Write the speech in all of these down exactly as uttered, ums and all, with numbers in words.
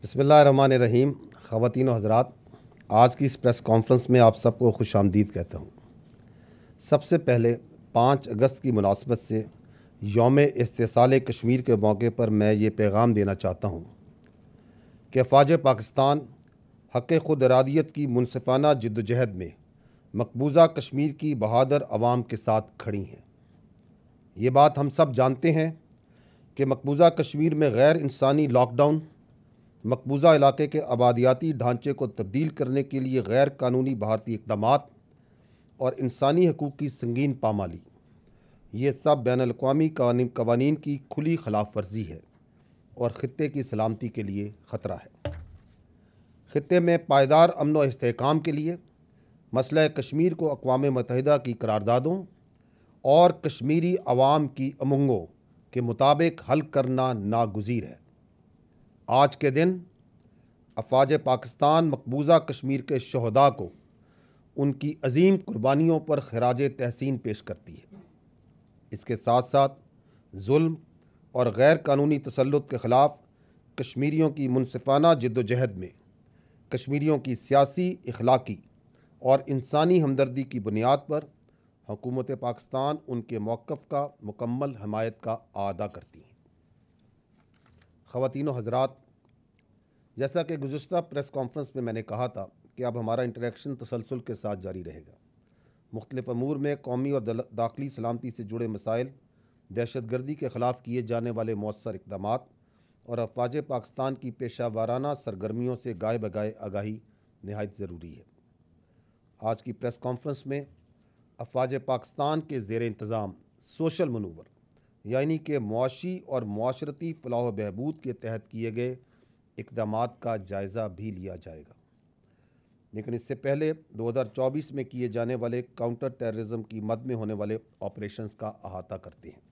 बिस्मिल्लाहिर्रहमानिर्रहीम। ख़वातीन व हज़रात, आज की इस प्रेस कॉन्फ्रेंस में आप सबको खुशामदीद कहता हूँ। सबसे पहले पाँच अगस्त की मुनासबत से यौम इस्तिसाल कश्मीर के मौके पर मैं ये पैगाम देना चाहता हूँ कि फ़ौज पाकिस्तान हक़ खुद इरादियत की मुनसिफ़ाना जिद्दोजहद में मकबूजा कश्मीर की बहादुर अवाम के साथ खड़ी हैं। ये बात हम सब जानते हैं कि मकबूजा कश्मीर में गैर इंसानी लॉकडाउन, मकबूजा इलाके के आबादियाती ढांचे को तब्दील करने के लिए गैर कानूनी भारतीय इक़दामात और इंसानी हकूक़ की संगीन पामाली, ये सब बैनुल-अक़वामी कवानीन की खुली खिलाफ वर्जी है और ख़ित्ते की सलामती के लिए ख़तरा है। ख़ित्ते में पायदार अमन व इस्तेहकाम के लिए मसला कश्मीर को अक़वाम मुत्तहिदा की करारदादों और कश्मीरी अवाम की उमंगों के मुताबिक हल करना नागुज़ीर है। आज के दिन अफ़वाज पाकिस्तान मकबूजा कश्मीर के शहदा को उनकी अजीम कुर्बानियों पर खराज तहसीन पेश करती है। इसके साथ साथ जुल्म और गैर कानूनी तसल्लुत के ख़िलाफ़ कश्मीरियों की मुनसिफ़ाना जिद्दोजहद में कश्मीरियों की सियासी, इखलाकी और इंसानी हमदर्दी की बुनियाद पर हुकूमत पाकिस्तान उनके मौक़िफ़ का मुकम्मल हमायत का आदा करती है। ख़वातीन व हज़रात, जैसा कि गुज़श्ता प्रेस कॉन्फ्रेंस में मैंने कहा था कि अब हमारा इंटरेक्शन तसलसल के साथ जारी रहेगा। मुख्तलिफ़ अमूर में कौमी और दाखिली सलामती से जुड़े मसाइल, दहशत गर्दी के ख़िलाफ़ किए जाने वाले मौसर इक़दामात और अफ़वाज पाकिस्तान की पेशा वाराना सरगर्मियों से गाए बगाए आगाही नहायत ज़रूरी है। आज की प्रेस कॉन्फ्रेंस में अफ़वाज पाकिस्तान के ज़ेर इंतज़ाम सोशल मनूवर यानी कि मुआशी और मुआशरती फ़लाह बहबूद के तहत किए गए इक़दामात का जायज़ा भी लिया जाएगा। लेकिन इससे पहले दो हज़ार चौबीस में किए जाने वाले काउंटर टेररिज्म की मद में होने वाले ऑपरेशंस का अहाता करते हैं।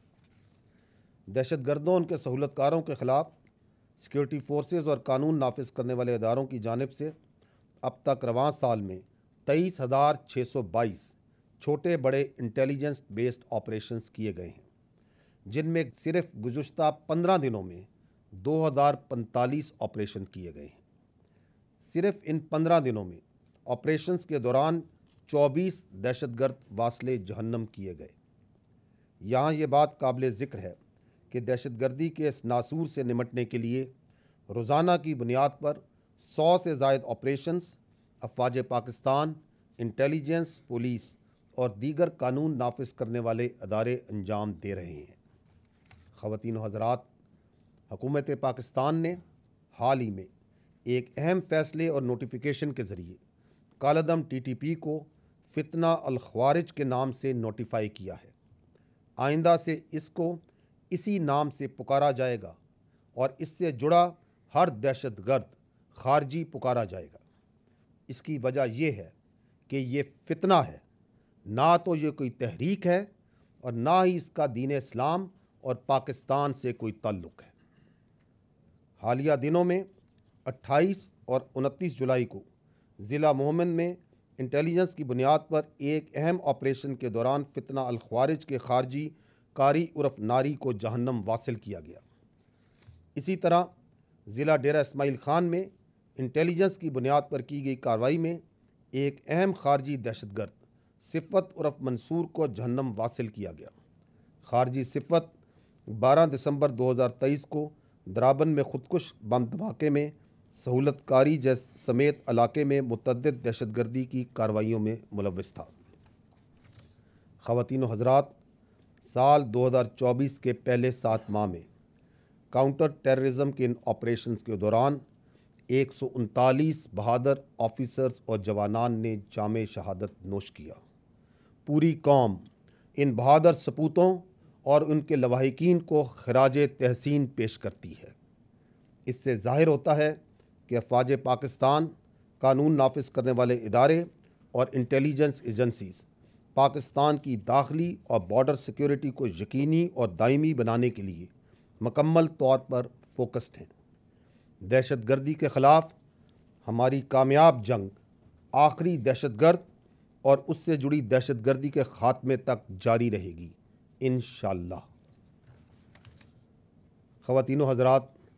दहशत गर्दों, उनके सहूलतकारों के ख़िलाफ़ सिक्योरिटी फोर्सेस और कानून नाफिज करने वाले इदारों की जानिब से अब तक रवां साल में तेईस हज़ार छः सौ बाईस छोटे बड़े इंटेलिजेंस बेस्ड ऑपरेशंस किए गए हैं, जिनमें सिर्फ गुज़श्ता पंद्रह दिनों में दो हज़ार पैंतालीस ऑपरेशन किए गए हैं। सिर्फ इन पंद्रह दिनों में ऑपरेशंस के दौरान चौबीस दहशतगर्द वासले जहन्नम किए गए। यहाँ ये बात काबिल ज़िक्र है कि दहशतगर्दी के इस नासूर से निमटने के लिए रोज़ाना की बुनियाद पर सौ से ज़ायद ऑपरेशंस अफ़वाज पाकिस्तान, इंटेलिजेंस, पुलिस और दीगर कानून नाफिज करने वाले अदारे अंजाम दे रहे हैं। ख़वातीन व हज़रात, हुकूमत पाकिस्तान ने हाल ही में एक अहम फ़ैसले और नोटिफिकेशन के ज़रिए कालादम टी टी पी को फितना अल ख़वारिज के नाम से नोटिफाई किया है। आइंदा से इसको इसी नाम से पुकारा जाएगा और इससे जुड़ा हर दहशतगर्द खारजी पुकारा जाएगा। इसकी वजह यह है कि ये फितना है, ना तो ये कोई तहरीक है और ना ही इसका दीन इस्लाम और पाकिस्तान से कोई ताल्लुक़ है। हालिया दिनों में अट्ठाईस और उनतीस जुलाई को ज़िला मोहम्मद में इंटेलिजेंस की बुनियाद पर एक अहम ऑपरेशन के दौरान फितना अल ख़वारिज के खारजी कारी उर्फ नारी को जहन्नम वासिल किया गया। इसी तरह ज़िला डेरा इस्माइल ख़ान में इंटेलिजेंस की बुनियाद पर की गई कार्रवाई में एक अहम खारजी दहशतगर्द सिफ़त उर्फ मंसूर को जहन्नम वासिल किया गया। खारजी सिफ़त बारह दिसंबर दो हज़ार तेईस को द्राबन में खुदकुश बम धमाके में सहूलतकारी जैस समेत इलाके में मुतअद्दिद दहशतगर्दी की कार्रवाइयों में मुलव्वस था। ख़वातीन व हज़रात, साल दो हज़ार चौबीस के पहले सात माह में काउंटर टेररिज्म के इन ऑपरेशंस के दौरान एक सौ उनतालीस बहादुर ऑफिसर्स और जवानान ने जामे शहादत नोश किया। पूरी कौम इन बहादुर सपूतों और उनके लवाहिकीन को खराज तहसीन पेश करती है। इससे ज़ाहिर होता है कि अफ़वाज पाकिस्तान, कानून नाफिज करने वाले इदारे और इंटेलिजेंस एजेंसीज़ पाकिस्तान की दाखिली और बॉर्डर सिक्योरिटी को यकीनी और दायमी बनाने के लिए मुकम्मल तौर पर फोकस्ड हैं। दहशतगर्दी के ख़िलाफ़ हमारी कामयाब जंग आखिरी दहशतगर्द और उससे जुड़ी दहशतगर्दी के ख़ात्मे तक जारी रहेगी इंशाअल्लाह। ख़वातीन व हज़रात,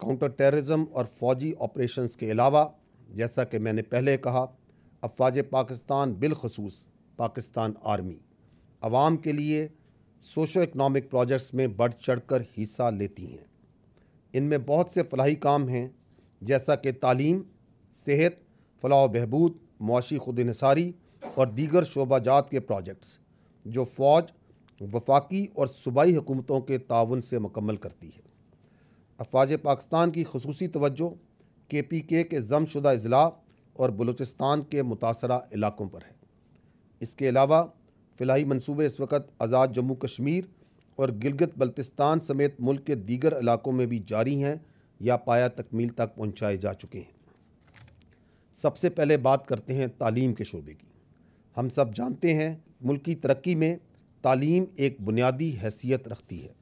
काउंटर टेररिज्म और फौजी ऑपरेशंस के अलावा, जैसा कि मैंने पहले कहा, अफवाज पाकिस्तान बिलखसूस पाकिस्तान आर्मी आवाम के लिए सोशो इकनॉमिक प्रोजेक्ट्स में बढ़ चढ़ कर हिस्सा लेती हैं। इनमें बहुत से फलाही काम हैं, जैसा कि तालीम, सेहत, फलाह बहबूद, मुआशी खुद इन्हिसारी और दीगर शोबाजात के प्रोजेक्ट्स जो फ़ौज, वफाकी और सूबाई हुकूमतों के ताउन से मुकम्मल करती है। अफवाज पाकिस्तान की खुसूसी तवज्जो के पी के के ज़मशुदा अज़ला और बलूचिस्तान के मुतासरा इलाकों पर है। इसके अलावा फ़िलहाई मनसूबे इस वक्त आज़ाद जम्मू कश्मीर और गिलगित बल्तिस्तान समेत मुल्क के दीगर इलाकों में भी जारी हैं या पाया तकमील तक पहुँचाए जा चुके हैं। सबसे पहले बात करते हैं तालीम के शोबे की। हम सब जानते हैं मुल्क की तरक्की में तालीम एक बुनियादी हैसियत रखती है।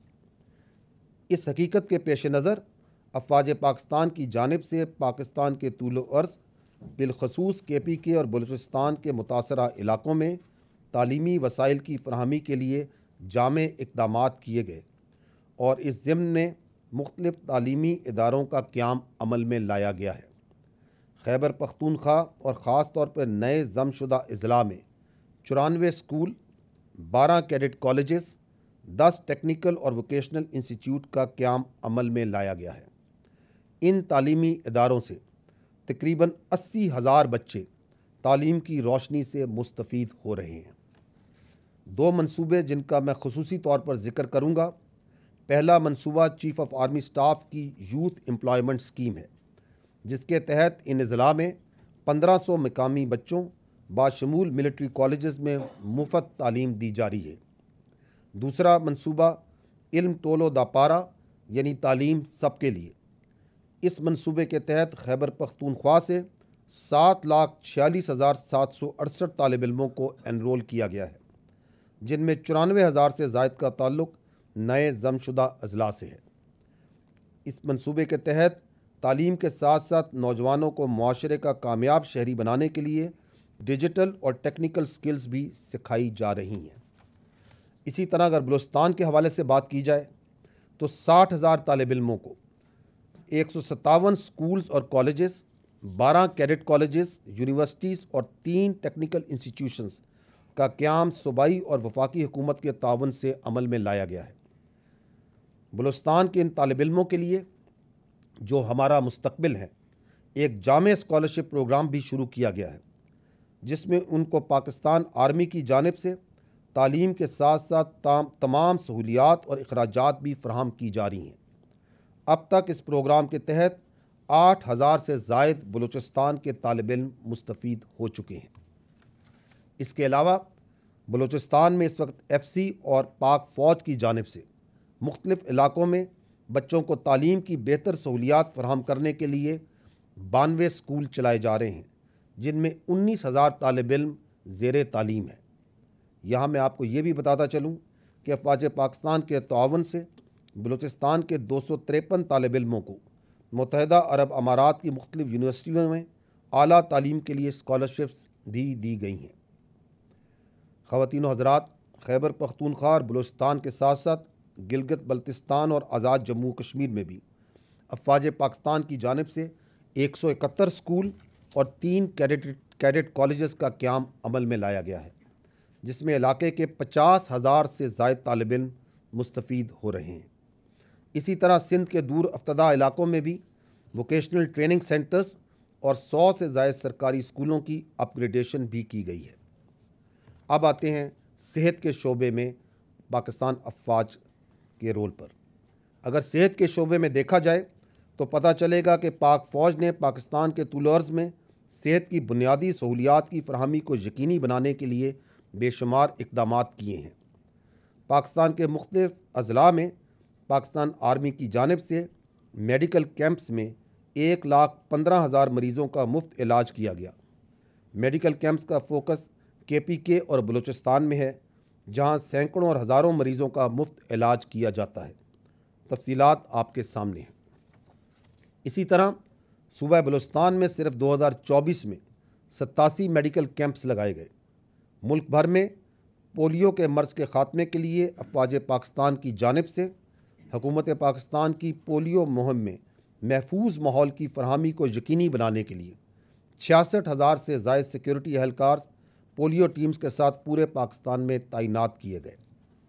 इस हकीकत के पेश नज़र अफवाज पाकिस्तान की जानिब से पाकिस्तान के तूल अर्ज़ बिलखसूस के पी के और बलूचिस्तान के मुतासरा इलाकों में तालीमी वसाइल की फ़राहमी के लिए जामे इक़दामात किए गए और इस ज़िम्न में मुख्तलिफ़ तालीमी इदारों का क़याम अमल में लाया गया है। खैबर पख्तूनख्वा और ख़ास तौर पर नए ज़मशुदा अज़ला में चौरानवे स्कूल, बारह कैडेट कॉलेजेस, दस टेक्निकल और वोकेशनल इंस्टीट्यूट का क़याम अमल में लाया गया है। इन तालीमी इदारों से तकरीबन अस्सी हज़ार बच्चे तालीम की रोशनी से मुस्तफ़ीद हो रहे हैं। दो मंसूबे जिनका मैं खुसूसी तौर पर ज़िक्र करूँगा। पहला मंसूबा चीफ़ ऑफ आर्मी स्टाफ की यूथ एम्प्लॉयमेंट स्कीम है, जिसके तहत इन अज़ला में पंद्रह सौ मकामी बच्चों बाशमूल मिलिट्री कॉलेजेस में मुफ्त तालीम दी जा रही है। दूसरा मंसूबा इल्म टोलो दा पारा यानी तालीम सबके लिए। इस मंसूबे के तहत खैबर पख्तूनख्वा से सात लाख छियालीस हज़ार सात सौ अड़सठ तालिब इल्मों को एनरोल किया गया है, जिनमें चौरानवे हज़ार से ज़ायद का ताल्लुक़ नए ज़मशुदा अज़ला से है। इस मंसूबे के तहत तालीम के साथ साथ नौजवानों को मुआशरे का कामयाब शहरी बनाने के लिए डिजिटल और टेक्निकल स्किल्स भी सिखाई जा रही हैं। इसी तरह अगर बलूचिस्तान के हवाले से बात की जाए तो साठ हज़ार तालिब इल्मों को एक सौ सत्तावन स्कूल्स और कॉलेजेस, बारह कैडेट कॉलेजेस, यूनिवर्सिटीज़ और तीन टेक्निकल इंस्टीट्यूशंस का क़याम सूबाई और वफाकी हुकूमत के ताउन से अमल में लाया गया है। बलूचिस्तान के इन तालिब इल्मों के लिए जो हमारा मुस्तकबिल है, एक जामे स्कॉलरशिप प्रोग्राम भी शुरू किया गया है, जिसमें उनको पाकिस्तान आर्मी की जानिब से तालीम के साथ साथ तमाम सहूलियात और अखराजात भी फ़राहम की जा रही हैं। अब तक इस प्रोग्राम के तहत आठ हज़ार से ज़ायद बलूचिस्तान के तालिब इल्म मुस्तफ़ीद हो चुके हैं। इसके अलावा बलूचिस्तान में इस वक्त एफ सी और पाक फ़ौज की जानिब से मुख्तलिफ़ इलाकों में बच्चों को तालीम की बेहतर सहूलियात फ़राहम करने के लिए बानवे स्कूल चलाए जा रहे हैं, जिनमें उन्नीस हज़ार तालिब इल्म ज़ेर तालीम है। यहाँ मैं आपको ये भी बताता चलूँ कि अफवाज पाकिस्तान के ताउन से बलूचिस्तान के दो सौ तिरपन तालिब इल्मों को मुत्तहिदा अरब अमारात की मुख्तलिफ़ यूनिवर्सिटियों में आला तालीम के लिए स्कॉलरशिप्स भी दी गई हैं। ख़वातीन व हज़रात, खैबर पख्तूनख्वा और बलूचिस्तान के साथ साथ गिलगित बल्तिस्तान और आज़ाद जम्मू कश्मीर में भी अफवाज पाकिस्तान की जानिब से एक सौ इकहत्तर स्कूल और तीन कैडेट कैडेट कॉलेजेस का क़याम अमल में लाया गया है, जिसमें इलाके के पचास हज़ार से ज़ायद तालिब इल्म मुस्तफ़ीद हो रहे हैं। इसी तरह सिंध के दूर अफ्तदा इलाकों में भी वोकेशनल ट्रेनिंग सेंटर्स और सौ से ज़ायद सरकारी स्कूलों की अपग्रेडेशन भी की गई है। अब आते हैं सेहत के शोबे में पाकिस्तान अफवाज के रोल पर। अगर सेहत के शोबे में देखा जाए तो पता चलेगा कि पाक फ़ौज ने पाकिस्तान के तूल अर्ज़ में सेहत की बुनियादी सहूलियात की फ़राहमी को यकीनी बनाने के लिए बेशुमार इक़दामात किए हैं। पाकिस्तान के मुख्तलिफ़ अज़ला में पाकिस्तान आर्मी की जानिब से मेडिकल कैंप्स में एक लाख पंद्रह हज़ार मरीज़ों का मुफ्त इलाज किया गया। मेडिकल कैंप्स का फोकस के पी के और बलूचिस्तान में है, जहां सैकड़ों और हज़ारों मरीज़ों का मुफ्त इलाज किया जाता है। तफसीलात आपके सामने हैं। इसी तरह सूबा बलूचिस्तान में सिर्फ दो हज़ार चौबीस में सत्तासी मेडिकल कैंप्स लगाए गए। मुल्क भर में पोलियो के मर्ज़ के ख़ात्मे के लिए अफवाज पाकिस्तान की जानिब से हुकूमत पाकिस्तान की पोलियो मुहिम में महफूज माहौल की फरहमी को यकीनी बनाने के लिए छियासठ हज़ार से ज़ायद सिक्योरिटी एहलकार पोलियो टीम्स के साथ पूरे पाकिस्तान में तैनात किए गए।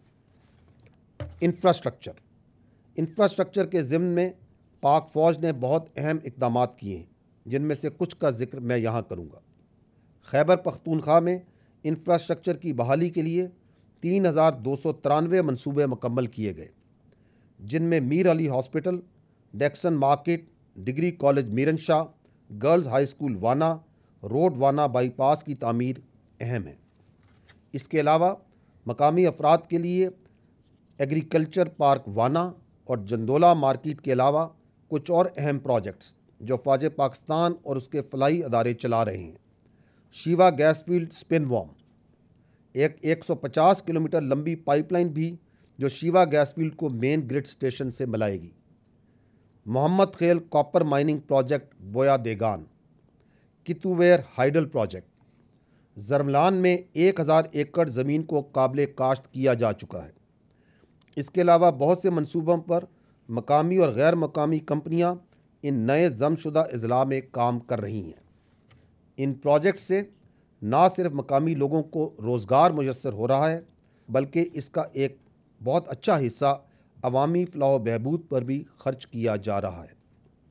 इंफ्रास्ट्रक्चर इंफ्रास्ट्रक्चर के ज़िम्न में पाक फ़ौज ने बहुत अहम इक़दाम किए हैं, जिनमें से कुछ का जिक्र मैं यहाँ करूँगा। खैबर पख्तूनख्वा में इंफ्रास्ट्रक्चर की बहाली के लिए तीन हज़ार दो सौ तिरानवे मनसूबे मुकम्मल किए गए, जिनमें मीर अली हॉस्पिटल, डेक्सन market, degree college Miranshah, girls high school Wana, road Wana bypass की तामीर अहम है। इसके अलावा मकामी अफराद के लिए एग्रीकल्चर पार्क वाना और जंदोला मार्केट के अलावा कुछ और अहम प्रोजेक्ट्स जो फ़ौज पाकिस्तान और उसके फलाई अदारे चला रहे हैं। Shewa gas field Spinwam, एक एक सौ पचास किलोमीटर लंबी पाइपलाइन भी जो शिवा गैस फील्ड को मेन ग्रिड स्टेशन से मिलाएगी। मोहम्मद खेल कॉपर माइनिंग प्रोजेक्ट बोया देगान, कितुवेर हाइडल प्रोजेक्ट, जरमलान में एक हज़ार एकड़ ज़मीन को काबिल काश्त किया जा चुका है। इसके अलावा बहुत से मनसूबों पर मकामी और गैर मकामी कंपनियां इन नए जमशुदा अजला में काम कर रही हैं। इन प्रोजेक्ट से ना सिर्फ मकामी लोगों को रोज़गार मुयस्सर हो रहा है, बल्कि इसका एक बहुत अच्छा हिस्सा अवामी फलाह बहबूद पर भी खर्च किया जा रहा है।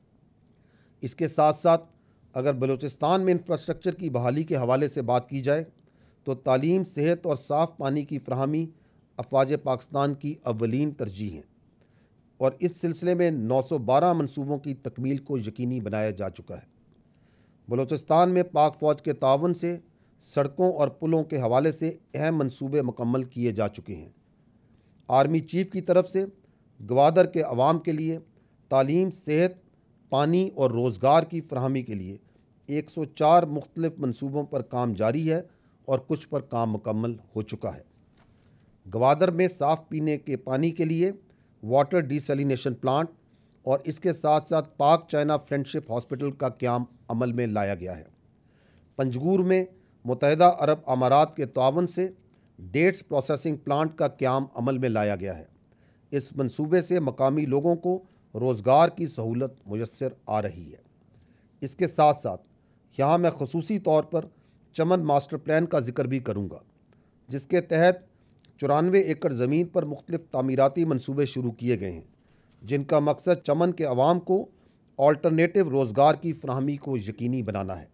इसके साथ साथ अगर बलूचिस्तान में इंफ्रास्ट्रक्चर की बहाली के हवाले से बात की जाए तो तालीम, सेहत और साफ़ पानी की फ़राहमी अफ़वाज पाकिस्तान की अव्वलीन तरजीह हैं और इस सिलसिले में नौ सौ बारह मनसूबों की तकमील को यकीनी बनाया जा चुका है। बलूचिस्तान में पाक फ़ौज के तावन से सड़कों और पुलों के हवाले से अहम मनसूबे मुकम्मल किए जा चुके हैं। आर्मी चीफ़ की तरफ से गवादर के अवाम के लिए तालीम, सेहत, पानी और रोज़गार की फ़राहमी के लिए एक सौ चार मुख्तलिफ़ मनसूबों पर काम जारी है और कुछ पर काम मुकम्मल हो चुका है। गवादर में साफ़ पीने के पानी के लिए वाटर डिसैलिनेशन प्लांट और इसके साथ साथ पाक चाइना फ्रेंडशिप हॉस्पिटल का क़याम अमल में लाया गया है। पंजगूर में मुत्तहिदा अरब अमारात के तावन से डेट्स प्रोसेसिंग प्लांट का क़याम अमल में लाया गया है। इस मंसूबे से मकामी लोगों को रोज़गार की सहूलत मुयस्सर आ रही है। इसके साथ साथ यहाँ मैं ख़ुसूसी तौर पर चमन मास्टर प्लान का जिक्र भी करूँगा, जिसके तहत चौरानवे एकड़ ज़मीन पर मुख्तलिफ़ तामीराती मनसूबे शुरू किए गए हैं, जिनका मकसद चमन के अवाम को ऑल्टरनेटिव रोज़गार की फ़राहमी को यकीनी बनाना है।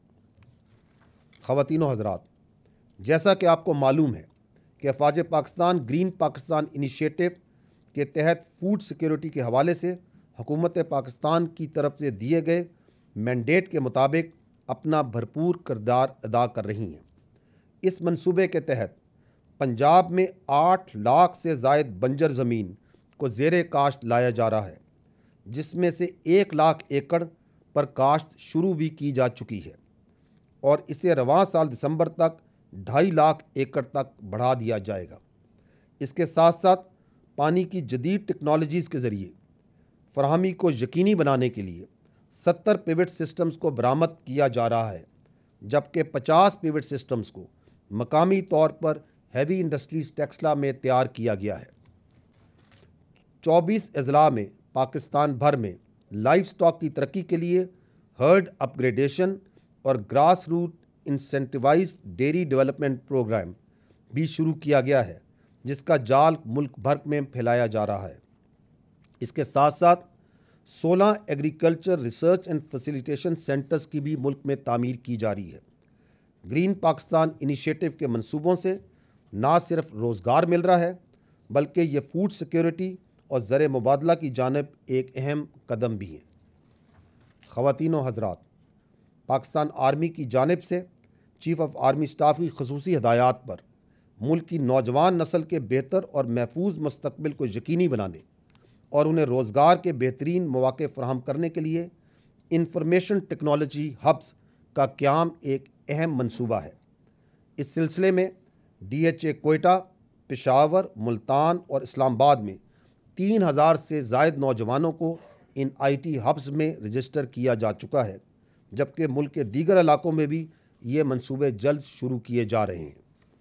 ख़वातीन व हज़रात, जैसा कि आपको मालूम है कि फ़ौज पाकिस्तान ग्रीन पाकिस्तान इनिशिएटिव के तहत फूड सिक्योरिटी के हवाले से हुकूमत पाकिस्तान की तरफ से दिए गए मैंडेट के मुताबिक अपना भरपूर किरदार अदा कर रही हैं। इस मंसूबे के तहत पंजाब में आठ लाख से ज़ायद बंजर ज़मीन को ज़ेरे काश्त लाया जा रहा है, जिसमें से एक लाख एकड़ पर काश्त शुरू भी की जा चुकी है और इसे रवां साल दिसंबर तक ढाई लाख एकड़ तक बढ़ा दिया जाएगा। इसके साथ साथ पानी की जदीद टेक्नोलॉजीज़ के ज़रिए फ़राहमी को यकीनी बनाने के लिए सत्तर पिवट सिस्टम्स को बरामद किया जा रहा है, जबकि पचास पिवट सिस्टम्स को मकामी तौर पर हैवी इंडस्ट्रीज टेक्सला में तैयार किया गया है। चौबीस अजला में पाकिस्तान भर में लाइफ स्टॉक की तरक्की के लिए हर्ड अपग्रेडेशन और grass root incentivised dairy development programme भी शुरू किया गया है, जिसका जाल मुल्क भर में फैलाया जा रहा है। इसके साथ साथ सोलह agriculture research and facilitation centres की भी मुल्क में तामीर की जा रही है। ग्रीन पाकिस्तान इनिशिएटिव के मंसूबों से ना सिर्फ रोज़गार मिल रहा है, बल्कि ये फूड सिक्योरिटी और ज़र मुबादला की जानिब एक अहम कदम भी है। ख़वातीन व हज़रात, पाकिस्तान आर्मी की जानिब से चीफ़ ऑफ आर्मी स्टाफ की ख़ुसूसी हदायत पर मुल्क की नौजवान नस्ल के बेहतर और महफूज मुस्तकबिल को यकीनी बनाने और उन्हें रोज़गार के बेहतरीन मौक़े फ़राहम करने के लिए इंफॉर्मेशन टेक्नोलॉजी हब्स का क़याम एक अहम मनसूबा है। इस सिलसिले में D H A Quetta, Peshawar, Multan और इस्लामाबाद में तीन हज़ार से ज़ायद नौजवानों को इन आई टी हब्स में रजिस्टर किया जा चुका है, जबकि मुल्क के दीगर इलाकों में भी ये मनसूबे जल्द शुरू किए जा रहे हैं।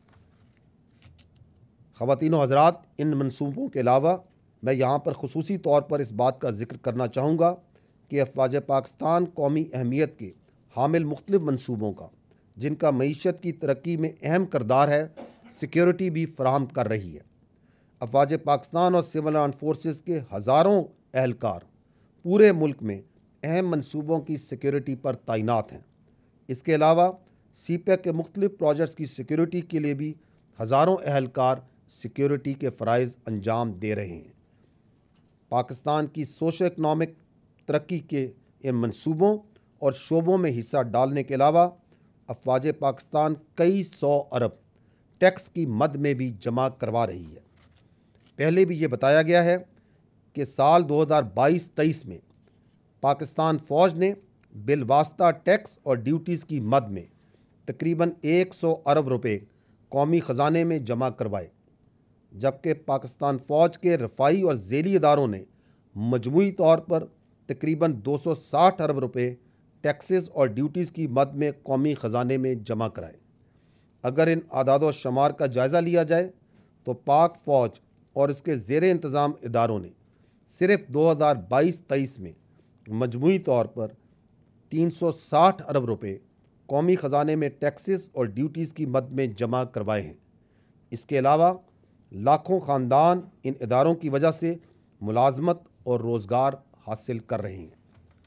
ख़वातीन व हज़रात, इन मनसूबों के अलावा मैं यहाँ पर ख़ुसूसी तौर पर इस बात का जिक्र करना चाहूँगा कि अफवाज पाकिस्तान कौमी अहमियत के हामिल मुख्तलिफ मनसूबों का, जिनका मईशत की तरक्की में अहम किरदार है, सिक्योरिटी भी फराहम कर रही है। अफवाज पाकिस्तान और सिविल आर्म फोर्सेस के हज़ारों एहलकार पूरे मुल्क में अहम मनसूबों की सिक्योरिटी पर तैनात हैं। इसके अलावा सी पैक के मुख्तलिफ प्रोजेक्ट्स की सिक्योरिटी के लिए भी हज़ारों एहलकार सिक्योरिटी के फ़राइज़ अंजाम दे रहे हैं। पाकिस्तान की सोशो इकनॉमिक तरक्की के इन मनसूबों और शोबों में हिस्सा डालने के अलावा अफवाज पाकिस्तान कई सौ अरब टैक्स की मद में भी जमा करवा रही है। पहले भी ये बताया गया है कि साल दो हज़ार बाईस तेईस में पाकिस्तान फ़ौज ने बिलवास्ता टैक्स और ड्यूटीज़ की मद में तकरीबन सौ अरब रुपए कौमी ख़जाने में जमा करवाए, जबकि पाकिस्तान फ़ौज के रफ़ाई और ज़ेली इदारों ने मजमूई तौर पर तकरीबन दो सौ साठ अरब रुपए टैक्सेस और ड्यूटीज़ की मद में कौमी ख़जाने में जमा कराए। अगर इन आदाद शुमार का जायज़ा लिया जाए तो पाक फ़ौज और इसके ज़ेर इंतज़ाम इदारों ने सिर्फ दो हज़ार बाईस तेईस में मजमूई तौर पर तीन सौ साठ अरब रुपए कौमी ख़जाने में टैक्सेस और ड्यूटीज़ की मद में जमा करवाए हैं। इसके अलावा लाखों ख़ानदान इन इदारों की वजह से मुलाजमत और रोज़गार हासिल कर रहे हैं।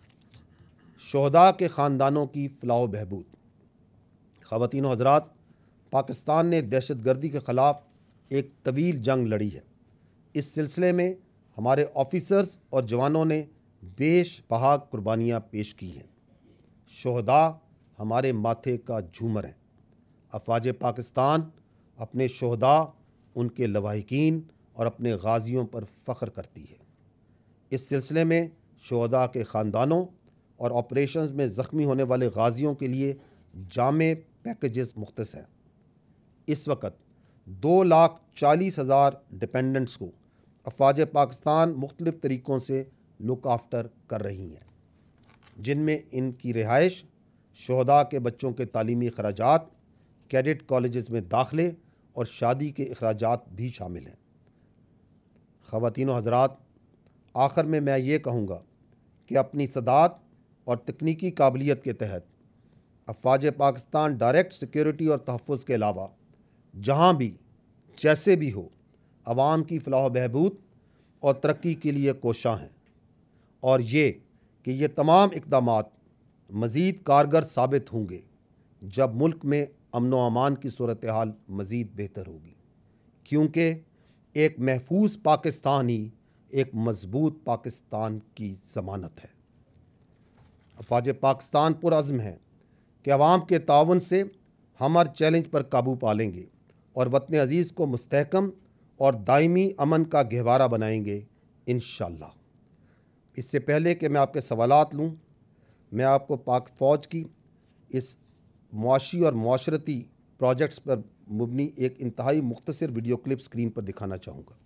शोहदा के ख़ानदानों की फ़लाह बहबूद। ख़वातीन व हज़रात, पाकिस्तान ने दहशत गर्दी के ख़िलाफ़ एक तवील जंग लड़ी है। इस सिलसिले में हमारे ऑफिसर्स और जवानों ने बेशबहा कुर्बानियाँ पेश की हैं। शोहदा हमारे माथे का झूमर हैं। अफवाज पाकिस्तान अपने शोहदा, उनके लवाहिकीन और अपने गाजियों पर फ़ख्र करती है। इस सिलसिले में शोहदा के ख़ानदानों और ऑपरेशंस में ज़ख्मी होने वाले गाजियों के लिए जामे पैकेजेस मुख्तस हैं। इस वक्त दो लाख चालीस हज़ार डिपेंडेंट्स को अफवाज पाकिस्तान मुख्तलिफ़ तरीक़ों से लुक आफ्टर कर रही हैं, जिनमें इनकी रिहाइश, शोहदा के बच्चों के तालीमी अखराजात, कैडेट कॉलेजेस में दाखिले और शादी के अखराजात भी शामिल हैं। ख़वातीन व हज़रात, आखिर में मैं ये कहूँगा कि अपनी सदात और तकनीकी काबिलियत के तहत अफवाज पाकिस्तान डायरेक्ट सिक्योरिटी और तहफ़्फ़ुज़ के अलावा जहाँ भी जैसे भी हो अवाम की फ़लाह बहबूद और तरक्की के लिए कोशां हैं, और ये कि ये तमाम इक़दामात मज़ीद कारगर साबित होंगे जब मुल्क में अमन व अमान की सूरत हाल मज़ीद बेहतर होगी, क्योंकि एक महफूज पाकिस्तान ही एक मजबूत पाकिस्तान की ज़मानत है। अफवाज पाकिस्तान पुरअज़्म है कि अवाम के ताउन से हम हर चैलेंज पर काबू पा लेंगे और वतन अज़ीज़ को मुस्तहकम और दायमी अमन का गहवारा बनाएंगे इंशाअल्लाह। इससे पहले कि मैं आपके सवालात लूँ, मैं आपको पाक फ़ौज की इस मुआशी और मुआशरती प्रोजेक्ट्स पर मुबनी एक इंतहाई मुख्तसर वीडियो क्लिप स्क्रीन पर दिखाना चाहूँगा।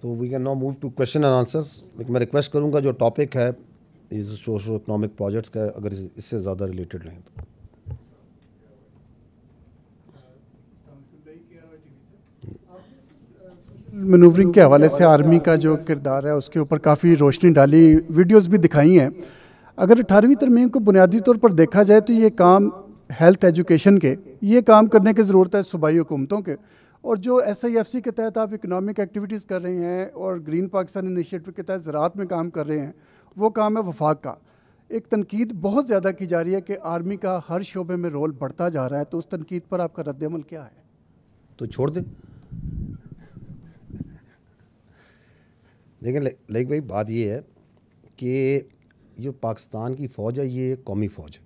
तो we can now move to question and answers. लेकिन मैं रिक्वेस्ट करूंगा जो टॉपिक है इस सोशो इकोनॉमिक प्रोजेक्ट्स का, अगर इस, इससे ज़्यादा रिलेटेड रहें तो। मैनूवरिंग के हवाले से आर्मी का जो किरदार है उसके ऊपर काफ़ी रोशनी डाली, वीडियोस भी दिखाई हैं। अगर अठारहवीं तरमीम को बुनियादी तौर पर देखा जाए तो ये काम हेल्थ एजुकेशन के ये काम करने की ज़रूरत है सूबाई हुकूमतों के। और जो एस आई एफ सी के तहत आप इकनॉमिक एक्टिविटीज़ कर रहे हैं और ग्रीन पाकिस्तान इनिशिएटिव के तहत ज़राअत में काम कर रहे हैं, वो काम है वफाक का। एक तनकीद बहुत ज़्यादा की जा रही है कि आर्मी का हर शोबे में रोल बढ़ता जा रहा है, तो उस तनकीद पर आपका रद्द-ए-अमल क्या है? तो छोड़ दें। लेकिन लाइक भाई बात ये है कि जो पाकिस्तान की फ़ौज है ये कौमी फ़ौज है।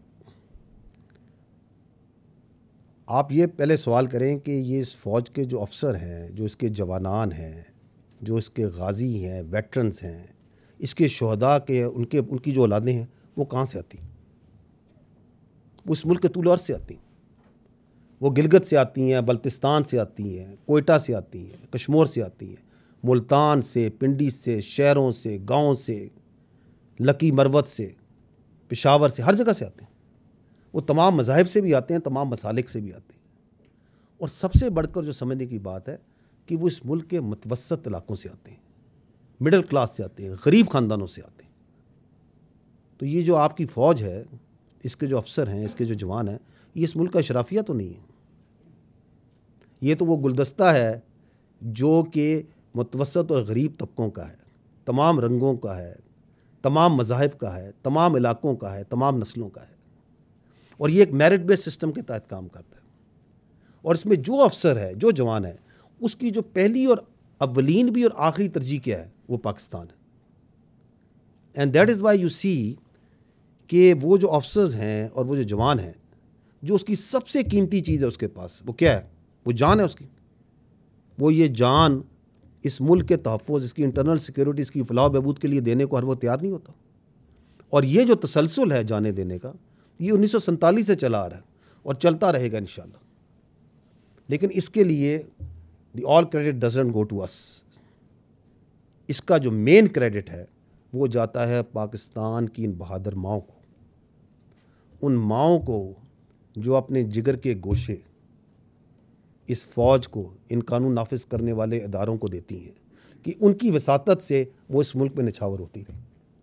आप ये पहले सवाल करें कि ये इस फ़ौज के जो अफसर हैं, जो इसके जवानान हैं, जो इसके गाजी हैं, वेटरन्स हैं, इसके शहदा के उनके उनकी जो औलादें हैं वो कहाँ से आती? वो इस मुल्क के तूल अर्ज़ से आती। वो गिलगित से आती हैं, बल्तिस्तान से आती हैं, कोयटा से आती हैं, कश्मीर से आती हैं, मुल्तान से, पिंडी से, शहरों से, गाँव से, लकी मरवत से, पेशावर से, हर जगह से आते हैं। वो तमाम मज़ाहिब से भी आते हैं, तमाम मसालिक से भी आते हैं। और सबसे बढ़कर जो समझने की बात है कि वो इस मुल्क के मुतवस्सत इलाकों से आते हैं, मिडिल क्लास से आते हैं, गरीब ख़ानदानों से आते हैं। तो ये जो आपकी फ़ौज है, इसके जो अफसर हैं, इसके जो जवान हैं, ये इस मुल्क का शराफिया तो नहीं है। ये तो वो गुलदस्ता है जो कि मुतवस्सत और गरीब तबकों का है, तमाम रंगों का है, तमाम मज़ाहिब का है, तमाम इलाकों का है, तमाम नस्लों का है। और ये एक मेरिट बेस्ड सिस्टम के तहत काम करता है। और इसमें जो अफसर है, जो जवान है, उसकी जो पहली और अव्वलीन भी और आखिरी तरजीह क्या है, वो पाकिस्तान है। And that is why you see कि वो जो अफसर्स हैं और वो जो जवान हैं, जो उसकी सबसे कीमती चीज़ है उसके पास, वो क्या है? वो जान है उसकी। वो ये जान इस मुल्क के तहफ़्फ़ुज़, इसकी इंटरनल सिक्योरिटी, इसकी फलाह बहबूद के लिए देने को हर वो तैयार नहीं होता। और ये जो तसलसल है जाने देने का, ये उन्नीस सौ सैंतालीस से चला आ रहा है और चलता रहेगा इंशाल्लाह। लेकिन इसके लिए the all credit doesn't go to us. इसका जो मेन क्रेडिट है वो जाता है पाकिस्तान की इन बहादुर माओं को, उन माओं को जो अपने जिगर के गोशे इस फ़ौज को, इन कानून नाफिज करने वाले इदारों को देती हैं कि उनकी वसातत से वो इस मुल्क में निछावर होती रही।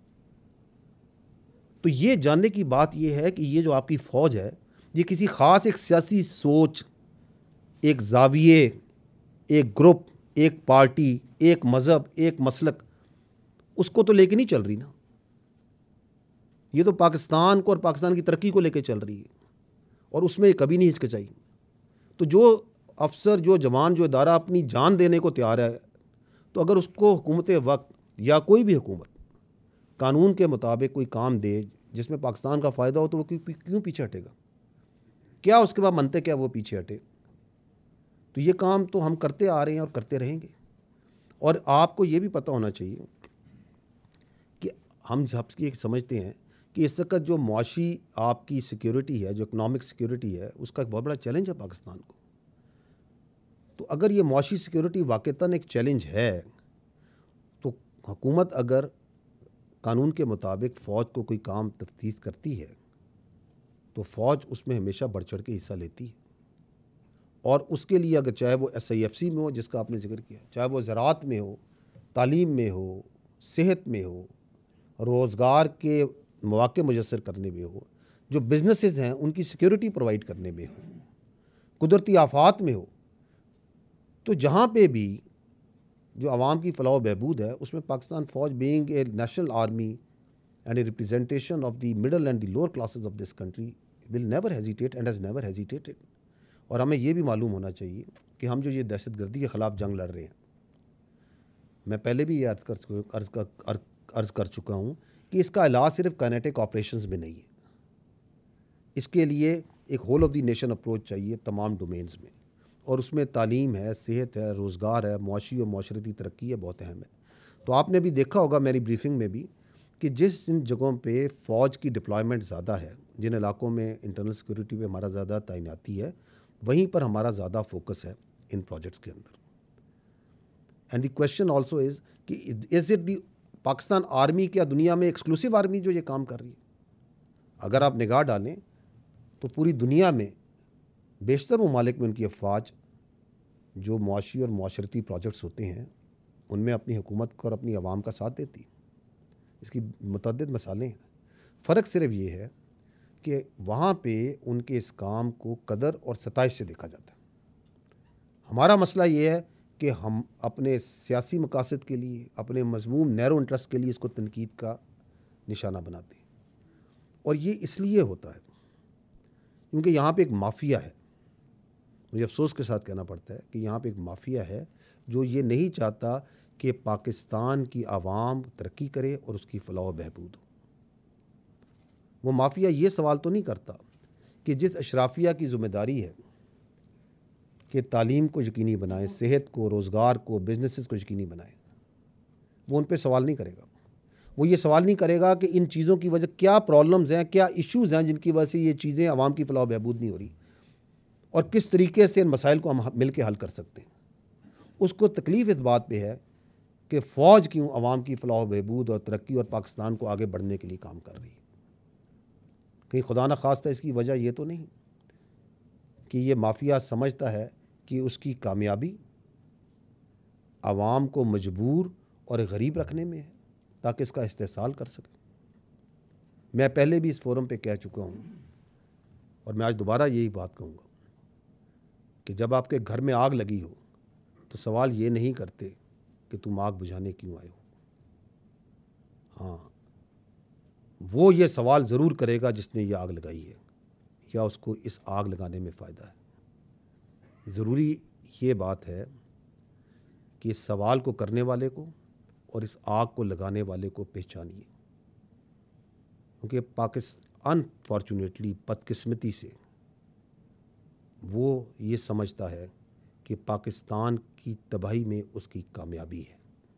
तो ये जानने की बात ये है कि ये जो आपकी फ़ौज है, ये किसी ख़ास एक सियासी सोच, एक ज़ाविये, एक ग्रुप, एक पार्टी, एक मज़हब, एक मसलक, उसको तो लेके नहीं चल रही ना। ये तो पाकिस्तान को और पाकिस्तान की तरक्की को लेके चल रही है और उसमें कभी नहीं हिचकिचाई। तो जो अफसर, जो जवान, जो इदारा अपनी जान देने को तैयार है, तो अगर उसको हुकूमत वक्त या कोई भी हुकूमत कानून के मुताबिक कोई काम दे जिसमें पाकिस्तान का फ़ायदा हो, तो वो क्यों क्यों पीछे हटेगा? क्या उसके बाद मनते क्या वो पीछे हटे? तो ये काम तो हम करते आ रहे हैं और करते रहेंगे। और आपको ये भी पता होना चाहिए कि हम सबकी समझते हैं कि इस वक्त जो मुआशी आपकी सिक्योरिटी है, जो इकनॉमिक सिक्योरिटी है, उसका एक बहुत बड़ा चैलेंज है पाकिस्तान को। तो अगर ये मुआशी सिक्योरिटी वाक़तन एक चैलेंज है, तो हुकूमत अगर कानून के मुताबिक फ़ौज को कोई काम तफ्तीश करती है, तो फ़ौज उसमें हमेशा बढ़ चढ़ के हिस्सा लेती है। और उसके लिए अगर चाहे वो एस आई एफ सी में हो, जिसका आपने जिक्र किया, चाहे वो ज़राअत में हो, तालीम में हो, सेहत में हो, रोज़गार के मौक़े मुयस्सर करने में हो, जो बिजनेसेस हैं उनकी सिक्योरिटी प्रोवाइड करने में हो, कुदरती आफात में हो, तो जहाँ पे भी जो आवाम की फलाह बहबूद है, उसमें पाकिस्तान फ़ौज being a national army and a representation of the middle and the lower classes of this country will never hesitate and has never hesitated. और हमें ये भी मालूम होना चाहिए कि हम जो ये दहशतगर्दी के ख़िलाफ़ जंग लड़ रहे हैं, मैं पहले भी ये अर्ज़ कर अर्ज़ का अर्ज़ कर चुका हूँ कि इसका इलाज सिर्फ काइनेटिक ऑपरेशंस में नहीं है। इसके लिए एक whole of the nation approach चाहिए तमाम डोमेन्स में, और उसमें तालीम है, सेहत है, रोज़गार है, मुआशी और माशरती तरक्की है, बहुत अहम है। तो आपने भी देखा होगा मेरी ब्रीफिंग में भी कि जिस जिन जगहों पे फ़ौज की डिप्लॉयमेंट ज़्यादा है, जिन इलाकों में इंटरनल सिक्योरिटी पे हमारा ज़्यादा तैनाती है, वहीं पर हमारा ज़्यादा फोकस है इन प्रोजेक्ट्स के अंदर। And the question also is कि is it the Pakistan army क्या दुनिया में एक्सक्लूसिव आर्मी जो ये काम कर रही है? अगर आप निगाह डालें तो पूरी दुनिया में बेशतर ममालिक में उनकी अफवाज जो मुआशी और मुआशरती प्रोजेक्ट्स होते हैं उनमें अपनी हुकूमत को और अपनी आवाम का साथ देती है। इसकी मुतअद्दिद मिसालें हैं। फ़र्क सिर्फ ये है कि वहाँ पे उनके इस काम को कदर और सताइश से देखा जाता है। हमारा मसला ये है कि हम अपने सियासी मकासद के लिए, अपने मज़मूम नैरो इंटरेस्ट के लिए इसको तनकीद का निशाना बनाते हैं। और ये इसलिए होता है क्योंकि यहाँ पे एक माफिया है। मुझे अफसोस के साथ कहना पड़ता है कि यहाँ पे एक माफिया है जो ये नहीं चाहता कि पाकिस्तान की आवाम तरक्की करे और उसकी फलाह बहबूद हो। वो माफिया ये सवाल तो नहीं करता कि जिस अशराफिया की ज़िम्मेदारी है कि तालीम को यकीनी बनाए, सेहत को, रोज़गार को, बिजनेसेस को यकीनी बनाए, वो उन पर सवाल नहीं करेगा। वो ये सवाल नहीं करेगा कि इन चीज़ों की वजह क्या प्रॉब्लम्स हैं, क्या इश्यूज़ हैं जिनकी वजह से ये चीज़ें आवाम की फलाह बहबूद नहीं हो रही और किस तरीके से इन मसाइल को हम मिल के हल कर सकते हैं। उसको तकलीफ़ इस बात पे है कि फ़ौज क्यों आवाम की फलाह बहबूद और तरक्की और पाकिस्तान को आगे बढ़ने के लिए काम कर रही है। कहीं खुदा न खास्ता इसकी वजह ये तो नहीं कि ये माफिया समझता है कि उसकी कामयाबी आवाम को मजबूर और गरीब रखने में है ताकि इसका इस्तेसाल कर सके। मैं पहले भी इस फोरम पे कह चुका हूँ और मैं आज दोबारा यही बात कहूँगा कि जब आपके घर में आग लगी हो तो सवाल ये नहीं करते कि तुम आग बुझाने क्यों आए हो। हाँ, वो ये सवाल ज़रूर करेगा जिसने ये आग लगाई है या उसको इस आग लगाने में फ़ायदा है। ज़रूरी ये बात है कि इस सवाल को करने वाले को और इस आग को लगाने वाले को पहचानिए, क्योंकि पाकिस्तान अनफॉर्चुनेटली बदकिस्मती से वो ये समझता है कि पाकिस्तान की तबाही में उसकी कामयाबी है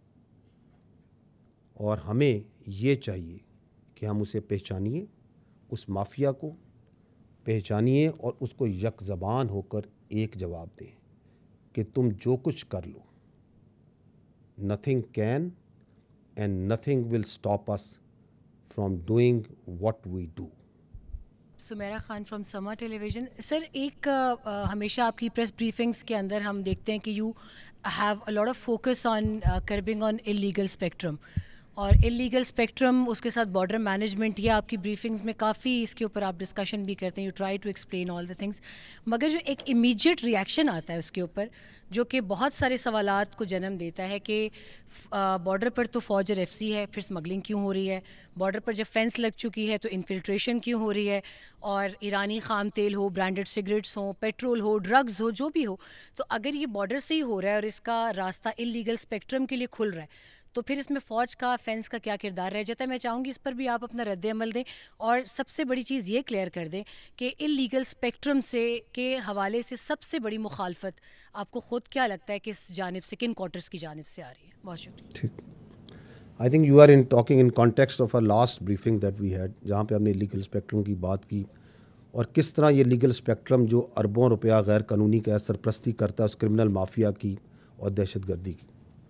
और हमें ये चाहिए कि हम उसे पहचानिए, उस माफिया को पहचानिए और उसको यक ज़बान होकर एक जवाब दें कि तुम जो कुछ कर लो, nothing can and nothing will stop us from doing what we do. Sumera Khan from Samaa television. Sir, एक आ, हमेशा आपकी प्रेस ब्रीफिंग्स के अंदर हम देखते हैं कि you have a lot of focus on curbing on illegal spectrum और इलीगल स्पेक्ट्रम, उसके साथ बॉर्डर मैनेजमेंट, ये आपकी ब्रीफिंग्स में काफ़ी इसके ऊपर आप डिस्कशन भी करते हैं। You try to explain all the things, मगर जो एक इमीडिएट रिएक्शन आता है उसके ऊपर जो कि बहुत सारे सवालात को जन्म देता है कि बॉर्डर पर तो फ़ौज और एफ सी है, फिर स्मगलिंग क्यों हो रही है? बॉर्डर पर जब फेंस लग चुकी है तो इन्फिल्ट्रेशन क्यों हो रही है? और ईरानी खाम तेल हो, ब्रांडेड सिगरेट्स हो, पेट्रोल हो, ड्रग्स हो, जो भी हो, तो अगर ये बॉर्डर से ही हो रहा है और इसका रास्ता इलीगल स्पेक्ट्रम के लिए खुल रहा है तो फिर इसमें फ़ौज का, फेंस का क्या किरदार रह जाता है? मैं चाहूँगी इस पर भी आप अपना रद्द अमल दें और सबसे बड़ी चीज़ ये क्लियर कर दें कि इलीगल स्पेक्ट्रम से के हवाले से सबसे बड़ी मुखालफत आपको ख़ुद क्या लगता है किस जानिब से, किन क्वार्टर्स की जानिब से आ रही है? बहुत शुक्रिया। ठीक, I think you are in talking in context of a last briefing that we had, जहाँ पे हमने लीगल स्पेक्ट्रम की बात की और किस तरह ये लीगल स्पेक्ट्रम जो अरबों रुपया गैर कानूनी का सरपरस्ती करता है उस क्रिमिनल माफिया की और दहशतगर्दी की।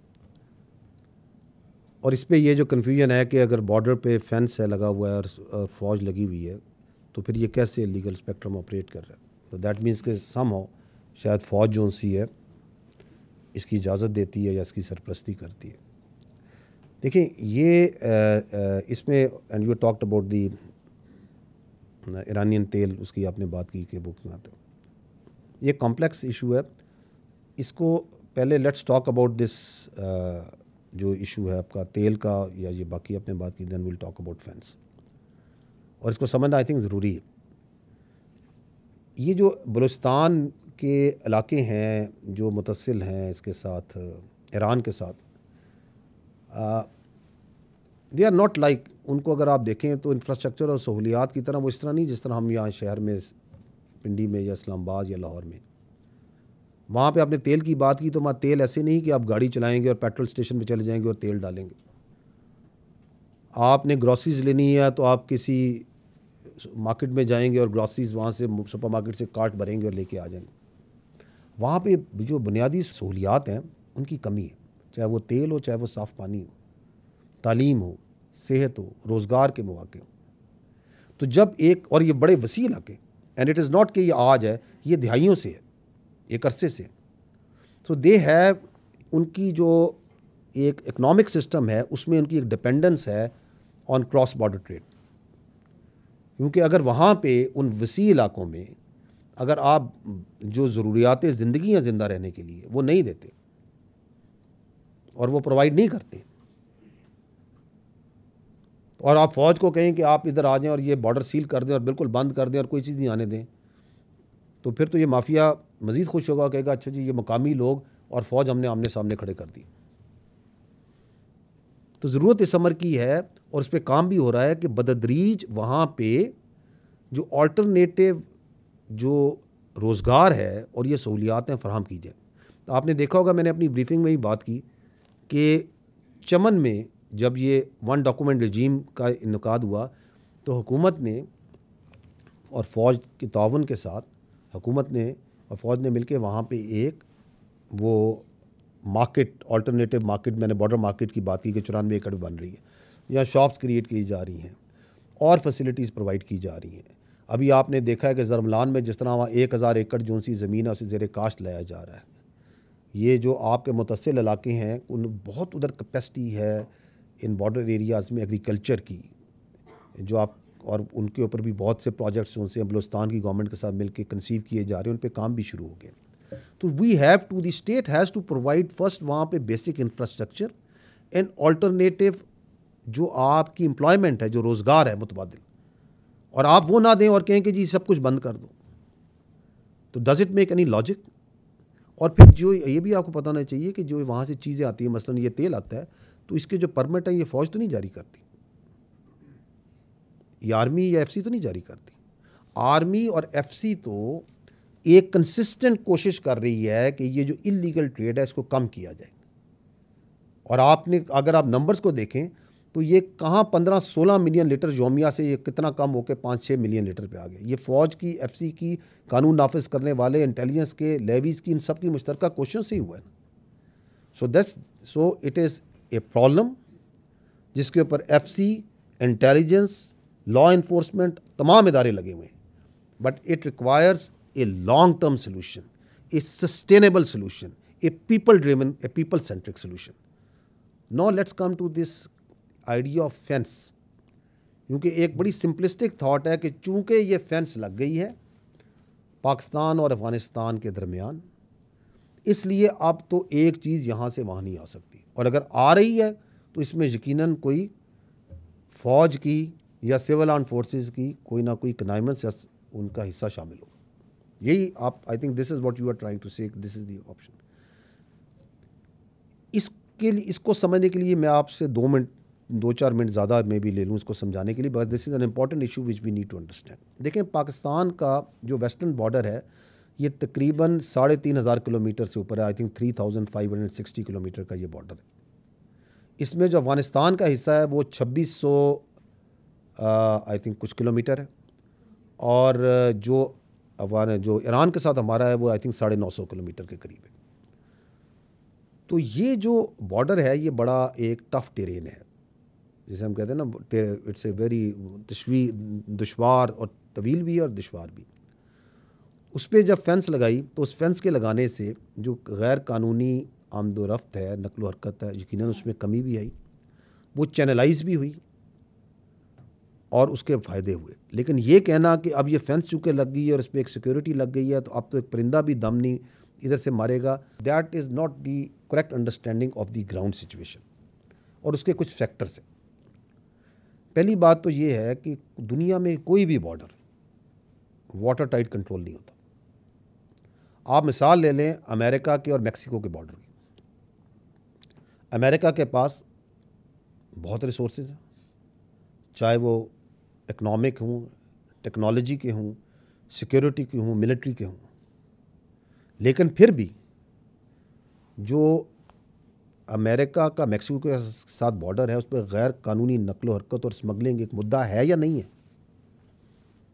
और इस पे ये जो कन्फ्यूजन है कि अगर बॉर्डर पे फेंस है लगा हुआ है और फ़ौज लगी हुई है तो फिर ये कैसे लीगल स्पेक्ट्रम ऑपरेट कर रहा है? तो दैट मीन्स कि सम हो शायद फ़ौज जो सी है इसकी इजाज़त देती है या इसकी सरपरस्ती करती है। देखिए ये इसमें, and you talked about the Iranian tel, उसकी आपने बात की कि वो क्यों आता है, ये कॉम्प्लेक्स इशू है। इसको पहले लेट्स टॉक अबाउट दिस जो इशू है आपका तेल का या ये बाकी आपने बात की, then will talk about fence. और इसको समझना आई थिंक ज़रूरी है। ये जो बलूचिस्तान के इलाके हैं जो मुतसिल हैं इसके साथ, ईरान के साथ, दे आर नॉट लाइक, उनको अगर आप देखें तो इंफ्रास्ट्रक्चर और सहूलियात की तरह वो इस तरह नहीं जिस तरह हम यहाँ शहर में पिंडी में या इस्लामाबाद या लाहौर में। वहाँ पे आपने तेल की बात की तो वहाँ तेल ऐसे नहीं कि आप गाड़ी चलाएंगे और पेट्रोल स्टेशन पे चले जाएंगे और तेल डालेंगे। आपने ग्रॉसरीज लेनी है तो आप किसी मार्केट में जाएंगे और ग्रॉसरीज वहाँ से सुपर मार्केट से कार्ट भरेंगे और लेके आ जाएंगे। वहाँ पे जो बुनियादी सहूलियात हैं उनकी कमी है। चाहे वो तेल हो, चाहे वो साफ़ पानी हो, तालीम हो, सेहत हो, रोज़गार के मौके हो। तो जब एक, और ये बड़े वसी इलाके, एंड इट इज़ नॉट कि ये आज है, ये दिहाइयों से है, एक अरसे से। सो दे हैव, उनकी जो एक इकनॉमिक सिस्टम है उसमें उनकी एक डिपेंडेंस है ऑन क्रॉस बॉर्डर ट्रेड। क्योंकि अगर वहाँ पे उन वसी इलाकों में अगर आप जो ज़रूरियात ज़िंदगी हैं ज़िंदा रहने के लिए वो नहीं देते और वो प्रोवाइड नहीं करते, और आप फ़ौज को कहें कि आप इधर आ जाएं और ये बॉर्डर सील कर दें और बिल्कुल बंद कर दें और कोई चीज़ नहीं आने दें, तो फिर तो ये माफिया मज़ीद खुश होगा, कहेगा अच्छा जी ये मकामी लोग और फ़ौज हमने आमने सामने खड़े कर दी। तो ज़रूरत इस अमर की है और उस पर काम भी हो रहा है कि बददरीज वहाँ पे जो अल्टरनेटिव जो रोज़गार है और ये सहूलियातें फराहम की जाएँ। तो आपने देखा होगा, मैंने अपनी ब्रीफिंग में ही बात की कि चमन में जब ये वन डॉक्यूमेंट रजीम का इनकाद हुआ तो हुकूमत ने और फ़ौज के ताउन के साथ हुकूमत ने और फ़ौज ने मिलकर वहाँ पे एक वो मार्केट, अल्टरनेटिव मार्केट, मैंने बॉर्डर मार्केट की बात की कि चौरानवे एकड़ बन रही है, यहाँ शॉप्स क्रिएट की जा रही हैं और फैसिलिटीज़ प्रोवाइड की जा रही हैं। अभी आपने देखा है कि ज़रमलान में जिस तरह वहाँ एक हज़ार एकड़ जो सी ज़मीन है उसे ज़ेर काश्त लाया जा रहा है। ये जो आपके मुतसिल इलाके हैं उन बहुत उधर कैपेसिटी है इन बॉर्डर एरियाज़ में एग्रीकल्चर की, जो आप, और उनके ऊपर भी बहुत से प्रोजेक्ट्स उनसे बलूचिस्तान की गवर्नमेंट के साथ मिलकर कंसीव किए जा रहे हैं, उन पे काम भी शुरू हो गए। तो we have to, the state has to provide first वहाँ पे बेसिक इंफ्रास्ट्रक्चर एंड अल्टरनेटिव जो आपकी एम्प्लॉयमेंट है, जो रोज़गार है मुतबादिल, और आप वो ना दें और कहें कि जी सब कुछ बंद कर दो, तो does it make any logic? और फिर जो ये भी आपको पता होना चाहिए कि जो वहाँ से चीज़ें आती हैं, मसलन ये तेल आता है, तो इसके जो परमिट हैं ये फ़ौज तो नहीं जारी करती, ये आर्मी या एफसी तो नहीं जारी करती। आर्मी और एफसी तो एक कंसिस्टेंट कोशिश कर रही है कि ये जो इलीगल ट्रेड है इसको कम किया जाए। और आपने अगर आप नंबर्स को देखें तो ये कहाँ पंद्रह सोलह मिलियन लीटर योमिया से ये कितना कम होकर पाँच छः मिलियन लीटर पे आ गया। ये फ़ौज की, एफसी की, कानून नाफिज करने वाले, इंटेलिजेंस के, लेवीज़ की, इन सब की मुश्तरका कोशिशों से ही हुआ है ना। So that's so it is a problem जिसके ऊपर एफसी, इंटेलिजेंस, लॉ इन्फोर्समेंट तमाम इदारे लगे हुए हैं, but it requires a long term solution, a sustainable solution, a people driven, a people centric solution. Now let's come to this idea of fence, क्योंकि एक बड़ी सिंपलिस्टिक थाट है कि चूंकि ये फेंस लग गई है पाकिस्तान और अफ़गानिस्तान के दरमियान, इसलिए अब तो एक चीज़ यहाँ से वहाँ नहीं आ सकती, और अगर आ रही है तो इसमें यकीनन कोई फ़ौज की या सिविल आर्म फोर्सेस की कोई ना कोई कनाइमेंस या उनका हिस्सा शामिल होगा। यही आप, I think this is what you are trying to say, this is the option. इसके लिए, इसको समझने के लिए मैं आपसे दो मिनट दो चार मिनट ज़्यादा मैं भी ले लूँ इसको समझाने के लिए, but this is an important issue which we need to understand. देखें, पाकिस्तान का जो वेस्टर्न बॉर्डर है ये तकरीबन साढ़े तीन हज़ार किलोमीटर से ऊपर है। I think three thousand five hundred sixty kilometre का ये बॉर्डर है। इसमें जो अफ़गानिस्तान का हिस्सा है वो छब्बीस सौ आई थिंक कुछ किलोमीटर है, और जो अफगान जो ईरान के साथ हमारा है वो आई थिंक साढ़े नौ सौ किलोमीटर के करीब है। तो ये जो बॉर्डर है ये बड़ा एक टफ़ टेरेन है, जिसे हम कहते हैं ना, इट्स ए वेरी तशवी दुश्वार और तवील भी है और दुश्वार भी। उस पर जब फेंस लगाई तो उस फेंस के लगाने से जो गैर कानूनी आमदोरफ्त है, नकलो हरकत है, यकीनन उसमें कमी भी आई, वो चैनलाइज भी हुई और उसके फ़ायदे हुए। लेकिन ये कहना कि अब ये फेंस चूँकि लग गई है और इस पर एक सिक्योरिटी लग गई है तो अब तो एक परिंदा भी दम नहीं इधर से मारेगा, that is not the correct understanding of the ground situation. और उसके कुछ फैक्टर्स हैं। पहली बात तो ये है कि दुनिया में कोई भी बॉर्डर वाटर टाइट कंट्रोल नहीं होता। आप मिसाल ले लें अमेरिका के और मेक्सिको के बॉर्डर की। अमेरिका के पास बहुत रिसोर्सेज हैं, चाहे वो इकनॉमिक हों, टेक्नोलॉजी के हों, सिक्योरिटी के हों, मिलिट्री के हों, लेकिन फिर भी जो अमेरिका का मेक्सिको के साथ बॉर्डर है उस पर गैर कानूनी नकलो हरकत और स्मगलिंग एक मुद्दा है या नहीं है।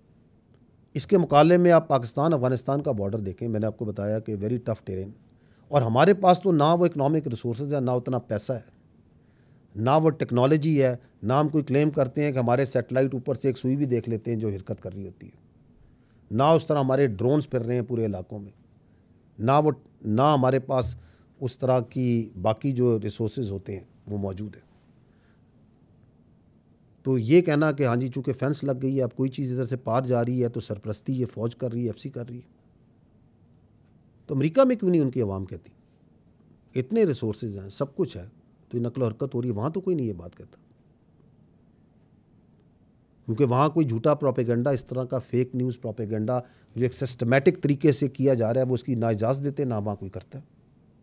इसके मुकाबले में आप पाकिस्तान अफ़गानिस्तान का बॉर्डर देखें, मैंने आपको बताया कि वेरी टफ टेरेन, और हमारे पास तो ना वो इकोनॉमिक रिसोर्सेज है, ना उतना पैसा है, ना वो टेक्नोलॉजी है, ना हम कोई क्लेम करते हैं कि हमारे सैटेलाइट ऊपर से एक सुई भी देख लेते हैं जो हरकत कर रही होती है, ना उस तरह हमारे ड्रोन्स फिर रहे हैं पूरे इलाकों में, ना वो ना हमारे पास उस तरह की बाकी जो रिसोर्सेज होते हैं वो मौजूद है। तो ये कहना कि हाँ जी चूँकि फेंस लग गई है, अब कोई चीज़ इधर से पार जा रही है तो सरपरस्ती ये फ़ौज कर रही है, एफसी कर रही है, तो अमेरिका में क्यों नहीं उनकी आवाम कहती? इतने रिसोर्सेज हैं, सब कुछ है, तो ये नकलो हरकत हो रही है, वहाँ तो कोई नहीं ये बात कहता, क्योंकि वहाँ कोई झूठा प्रोपेगेंडा, इस तरह का फेक न्यूज़ प्रोपेगेंडा जो एक सिस्टमेटिक तरीके से किया जा रहा है, वो उसकी ना इजाज़त देते ना वहाँ कोई करता है।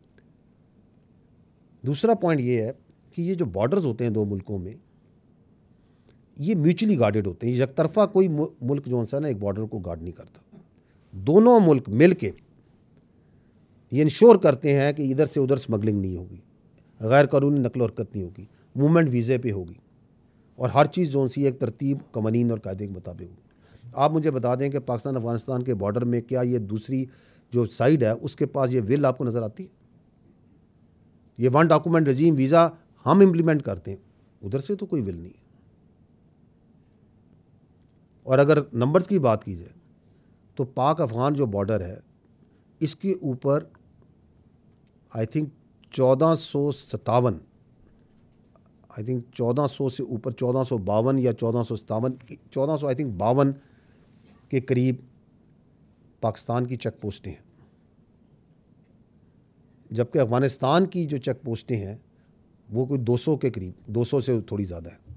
दूसरा पॉइंट ये है कि ये जो बॉर्डर्स होते हैं दो मुल्कों में, ये म्यूचुअली गार्डेड होते हैं। एक तरफा कोई मुल्क जो सा ना एक बॉर्डर को गार्ड नहीं करता, दोनों मुल्क मिल के ये इंश्योर करते हैं कि इधर से उधर स्मगलिंग नहीं होगी, गैर कानूनी नकलो हरकत नहीं होगी, मूवमेंट वीज़े पे होगी, और हर चीज़ जो सी एक तरतीब कवानीन और कायदे के मुताबिक होगी। आप मुझे बता दें कि पाकिस्तान अफगानिस्तान के बॉर्डर में क्या ये दूसरी जो साइड है उसके पास ये विल आपको नज़र आती है? ये वन डॉक्यूमेंट रजीम वीज़ा हम इम्प्लीमेंट करते हैं, उधर से तो कोई विल नहीं है। और अगर नंबर्स की बात की जाए तो पाक अफ़गान जो बॉर्डर है इसके ऊपर आई थिंक चौदह सौ सतावन आई थिंक चौदह सौ से ऊपर चौदह सौ बावन या चौदह सौ सतावन चौदह सौ आई थिंक बावन के करीब पाकिस्तान की चेक पोस्टें हैं, जबकि अफ़गानिस्तान की जो चेक पोस्टें हैं वो कोई दो सौ के करीब, दो सौ से थोड़ी ज़्यादा है।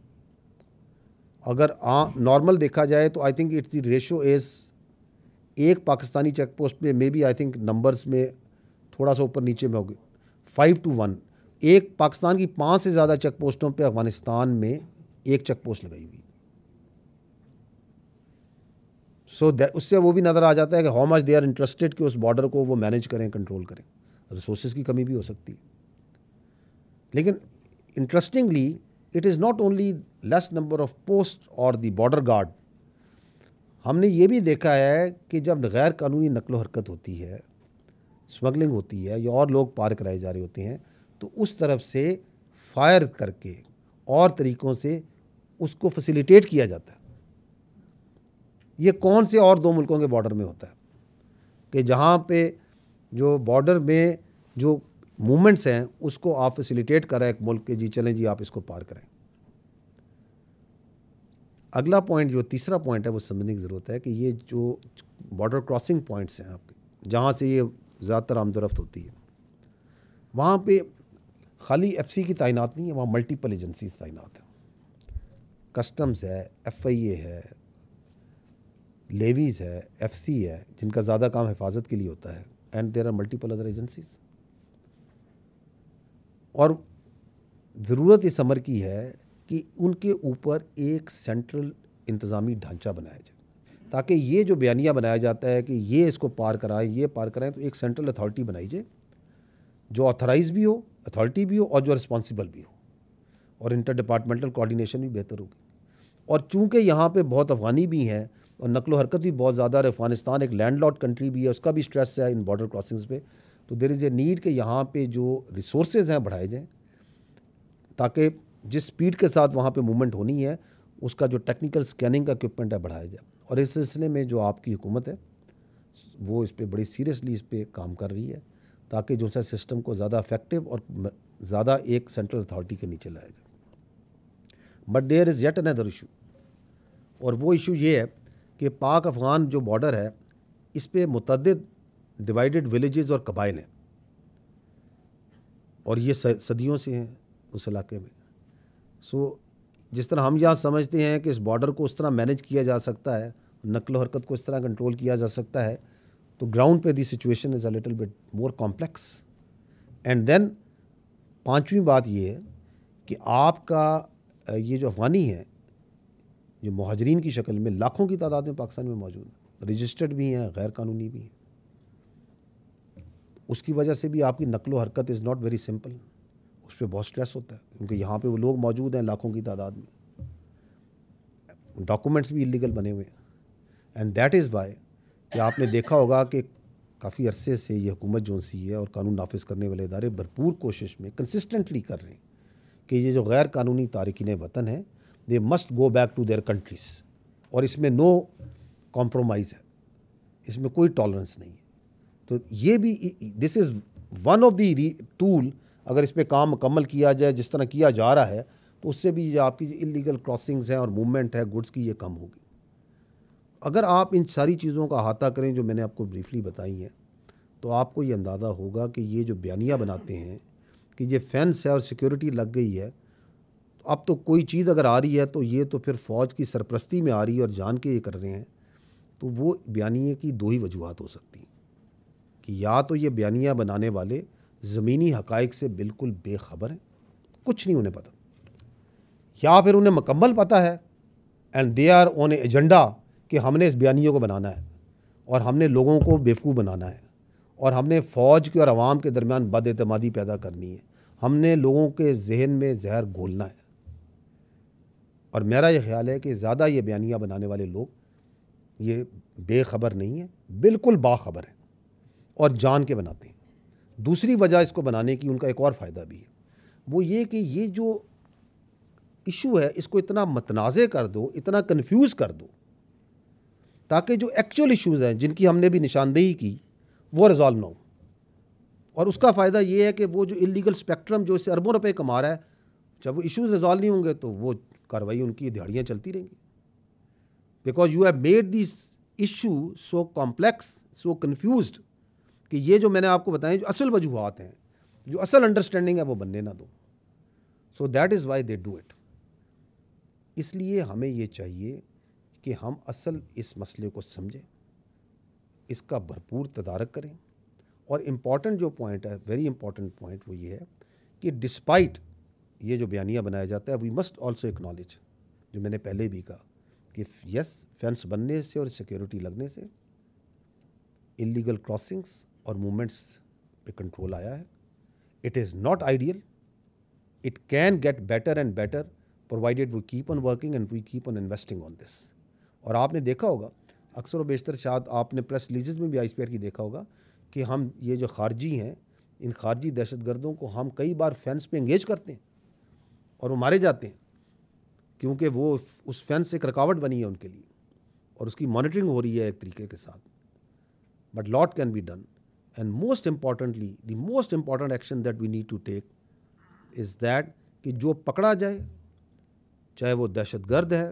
अगर आ नॉर्मल देखा जाए तो I think it's the ratio is एक पाकिस्तानी चेक पोस्ट पे maybe I think numbers में थोड़ा सा ऊपर नीचे में होगी, फाइव टू वन। एक पाकिस्तान की पाँच से ज़्यादा चेक पोस्टों पे अफ़गानिस्तान में एक चेक पोस्ट लगाई हुई। सो so उससे वो भी नज़र आ जाता है कि how much they are interested कि उस बॉर्डर को वो मैनेज करें, कंट्रोल करें। रिसोर्सेज की कमी भी हो सकती है, लेकिन interestingly it is not only less number of post और द बॉर्डर गार्ड। हमने ये भी देखा है कि जब गैर कानूनी नकलो हरकत होती है, स्मगलिंग होती है या और लोग पार कराए जा रहे होते हैं, तो उस तरफ से फायर करके और तरीक़ों से उसको फैसिलिटेट किया जाता है। ये कौन से और दो मुल्कों के बॉर्डर में होता है कि जहाँ पे जो बॉर्डर में जो मूवमेंट्स हैं उसको आप फैसिलिटेट करें एक मुल्क के, जी चलें जी आप इसको पार करें। अगला पॉइंट जो तीसरा पॉइंट है वो समझने की ज़रूरत है कि ये जो बॉर्डर क्रॉसिंग पॉइंट्स हैं आपके, जहाँ से ये ज़्यादातर आमदरफ्त होती है, वहाँ पे खाली एफसी की तैनात नहीं है, वहाँ मल्टीपल एजेंसीज तैनात है। कस्टम्स है, एफ आई ए है, लेवीज़ है, एफ सी है, जिनका ज़्यादा काम हिफाजत के लिए होता है, and there are multiple other agencies. और ज़रूरत इस अमर की है कि उनके ऊपर एक सेंट्रल इंतज़ामी ढांचा बनाया जाए, ताकि ये जो बयानिया बनाया जाता है कि ये इसको पार कराएं, ये पार कराएं, तो एक सेंट्रल अथॉरिटी बनाई जाए जो ऑथराइज भी हो, अथॉरिटी भी हो और जो रिस्पॉन्सिबल भी हो, और इंटर डिपार्टमेंटल कोऑर्डिनेशन भी बेहतर होगी। और चूँकि यहाँ पे बहुत अफ़गानी भी हैं और नकलो हरकत भी बहुत ज़्यादा है, अफ़गानिस्तान एक लैंडलॉर्ड कंट्री भी है, उसका भी स्ट्रेस है इन बॉर्डर क्रॉसिंग्स पे, तो देयर इज़ ए नीड कि यहाँ पे जो रिसोर्सेज हैं बढ़ाए जाएँ, ताकि जिस स्पीड के साथ वहाँ पे मूवमेंट होनी है उसका जो टेक्निकल स्कैनिंग का इक्विपमेंट है बढ़ाया जाए। और इस सिलसिले में जो आपकी हुकूमत है वो इस पर बड़ी सीरियसली इस पर काम कर रही है, ताकि जो सा सिस्टम को ज़्यादा इफेक्टिव और ज़्यादा एक सेंट्रल अथॉरिटी के नीचे लाया जाए। But there is yet another issue, और वो इशू ये है कि पाक अफ़गान जो बॉर्डर है इस पर मुतअद्दिद डिवाइडेड विलेजेस और कबाइल हैं, और ये सदियों से हैं उस इलाके में। सो so, जिस तरह हम यहाँ समझते हैं कि इस बॉर्डर को उस तरह मैनेज किया जा सकता है, नकलो हरकत को इस तरह कंट्रोल किया जा सकता है, तो ग्राउंड पे the situation is a little bit more complex. And then पांचवी बात ये है कि आपका ये जो अफ़गानी है जो मुहाजिरीन की शक्ल में लाखों की तादाद में पाकिस्तान में मौजूद है, रजिस्टर्ड भी हैं, गैर कानूनी भी हैं, उसकी वजह से भी आपकी नकलो हरकत इज़ नॉट वेरी सिंपल, उस पर बहुत स्ट्रेस होता है, क्योंकि यहाँ पे वो लोग मौजूद हैं लाखों की तादाद में, डॉक्यूमेंट्स भी इलीगल बने हुए हैं। एंड दैट इज़ वाई कि आपने देखा होगा कि काफ़ी अरसे से ये हुकूमत जो सी है और कानून नाफिज करने वाले इदारे भरपूर कोशिश में कंसिस्टेंटली कर रहे हैं कि ये जो गैर कानूनी तारकिन वतन है they must go back to their countries, और इसमें नो कॉम्प्रोमाइज़ है, इसमें कोई टॉलरेंस नहीं है। तो ये भी this is one of the tool, अगर इस पर काम मुकम्मल किया जाए जिस तरह किया जा रहा है तो उससे भी जो आपकी जो इलीगल क्रॉसिंग्स हैं और मूवमेंट है गुड्स की, ये कम होगी। अगर आप इन सारी चीज़ों का अहाता करें जो मैंने आपको ब्रीफली बताई हैं, तो आपको ये अंदाज़ा होगा कि ये जो बयानियाँ बनाते हैं कि ये फेंस है और सिक्योरिटी लग गई है, तो अब तो कोई चीज़ अगर आ रही है तो ये तो फिर फ़ौज की सरपरस्ती में आ रही है और जान के ये कर रहे हैं, तो वो बयानिए की दो ही वजूहत हो सकती हैं कि या तो ये बयानियाँ बनाने वाले ज़मीनी हक़ाइक़ से बिल्कुल बेखबर हैं, कुछ नहीं उन्हें पता, या फिर उन्हें मुकम्मल पता है and they are on a agenda कि हमने इस बयानियों को बनाना है और हमने लोगों को बेवकूफ़ बनाना है और हमने फ़ौज के और अवाम के दरमियान बदएतमादी पैदा करनी है, हमने लोगों के जहन में जहर घोलना है। और मेरा ये ख्याल है कि ज़्यादा ये बयानियाँ बनाने वाले लोग ये बेखबर नहीं है, बिल्कुल बाखबर हैं और जान के बनाते हैं। दूसरी वजह इसको बनाने की उनका एक और फ़ायदा भी है, वो ये कि ये जो इशू है इसको इतना मतनाज़े कर दो, इतना कन्फ्यूज़ कर दो, ताकि जो एक्चुअल इश्यूज़ हैं जिनकी हमने भी निशानदेही की वो रिजॉल्व ना हो। और उसका फ़ायदा ये है कि वो जो इलीगल स्पेक्ट्रम जो इससे अरबों रुपए कमा रहा है, जब वो इश्यूज़ रिजॉल्व नहीं होंगे तो वो कार्रवाई उनकी दिहाड़ियाँ चलती रहेंगी, because you have made this issue so complex, so confused कि ये जो मैंने आपको बताएं जो असल वजूहात हैं, जो असल अंडरस्टैंडिंग है वो बनने ना दो। So that is why they do it. इसलिए हमें ये चाहिए कि हम असल इस मसले को समझें, इसका भरपूर तदारक करें। और इम्पॉर्टेंट जो पॉइंट है, वेरी इंपॉर्टेंट पॉइंट, वो ये है कि डिस्पाइट ये जो बयानिया बनाया जाता है, वी मस्ट ऑल्सो एक्नॉलेज, जो मैंने पहले भी कहा कि यस, फेंस बनने से और सिक्योरिटी लगने से इलीगल क्रॉसिंग्स और मूवमेंट्स पे कंट्रोल आया है। It is not ideal, it can get better and better provided we keep on working and we keep on investing on this. और आपने देखा होगा अक्सर व बेशतर, शायद आपने प्रेस रिलीज़ में भी आई एस पी आर की देखा होगा कि हम ये जो खारजी हैं, इन खारजी दहशतगर्दों को हम कई बार फेंस पे इंगेज करते हैं और वो मारे जाते हैं, क्योंकि वो उस फेंस एक रुकावट बनी है उनके लिए और उसकी मॉनिटरिंग हो रही है एक तरीके के साथ। But lot can be done, and most importantly the most important action that we need to take is that कि जो पकड़ा जाए, चाहे वो दहशतगर्द है,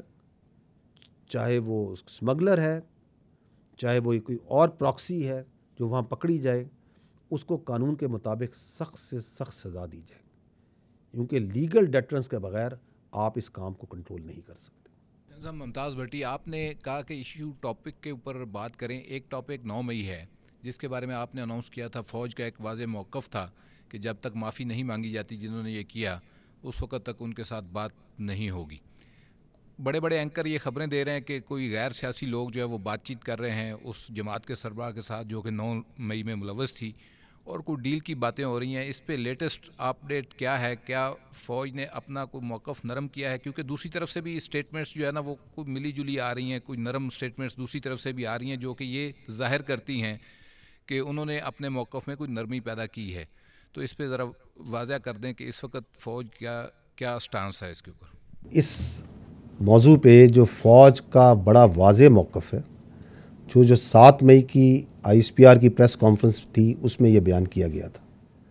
चाहे वो स्मगलर है, चाहे वो कोई और प्रॉक्सी है, जो वहाँ पकड़ी जाए, उसको कानून के मुताबिक सख्त से सख्त सज़ा दी जाए, क्योंकि लीगल डेटरेंस के बगैर आप इस काम को कंट्रोल नहीं कर सकते। मुमताज़ भट्टी, आपने कहा कि इशू टॉपिक के ऊपर बात करें। एक टॉपिक नौ मई है जिसके बारे में आपने अनाउंस किया था, फ़ौज का एक वाज़ेह मौक़िफ़ था कि जब तक माफ़ी नहीं मांगी जाती जिन्होंने ये किया, उस वक़्त तक उनके साथ बात नहीं होगी। बड़े बड़े एंकर ये ख़बरें दे रहे हैं कि कोई गैर सियासी लोग जो है वो बातचीत कर रहे हैं उस जमात के सरबराह के साथ जो कि नौ मई में मुलव्वस थी, और कोई डील की बातें हो रही हैं। इस पे लेटेस्ट अपडेट क्या है? क्या फ़ौज ने अपना कोई मौक़िफ़ नरम किया है? क्योंकि दूसरी तरफ से भी स्टेटमेंट्स जो है ना वो कोई मिली जुली आ रही हैं, कोई नरम स्टेटमेंट्स दूसरी तरफ से भी आ रही हैं जो कि ये ज़ाहिर करती हैं कि उन्होंने अपने मौक़िफ़ में कोई नरमी पैदा की है। तो इस पर ज़रा वाज़ह कर दें कि इस वक्त फ़ौज क्या क्या स्टांस है इसके ऊपर। इस मौजू पे जो फ़ौज का बड़ा वाज़ेह मौक़िफ़ है, जो जो सात मई की आई एस पी आर की प्रेस कॉन्फ्रेंस थी उसमें यह बयान किया गया था,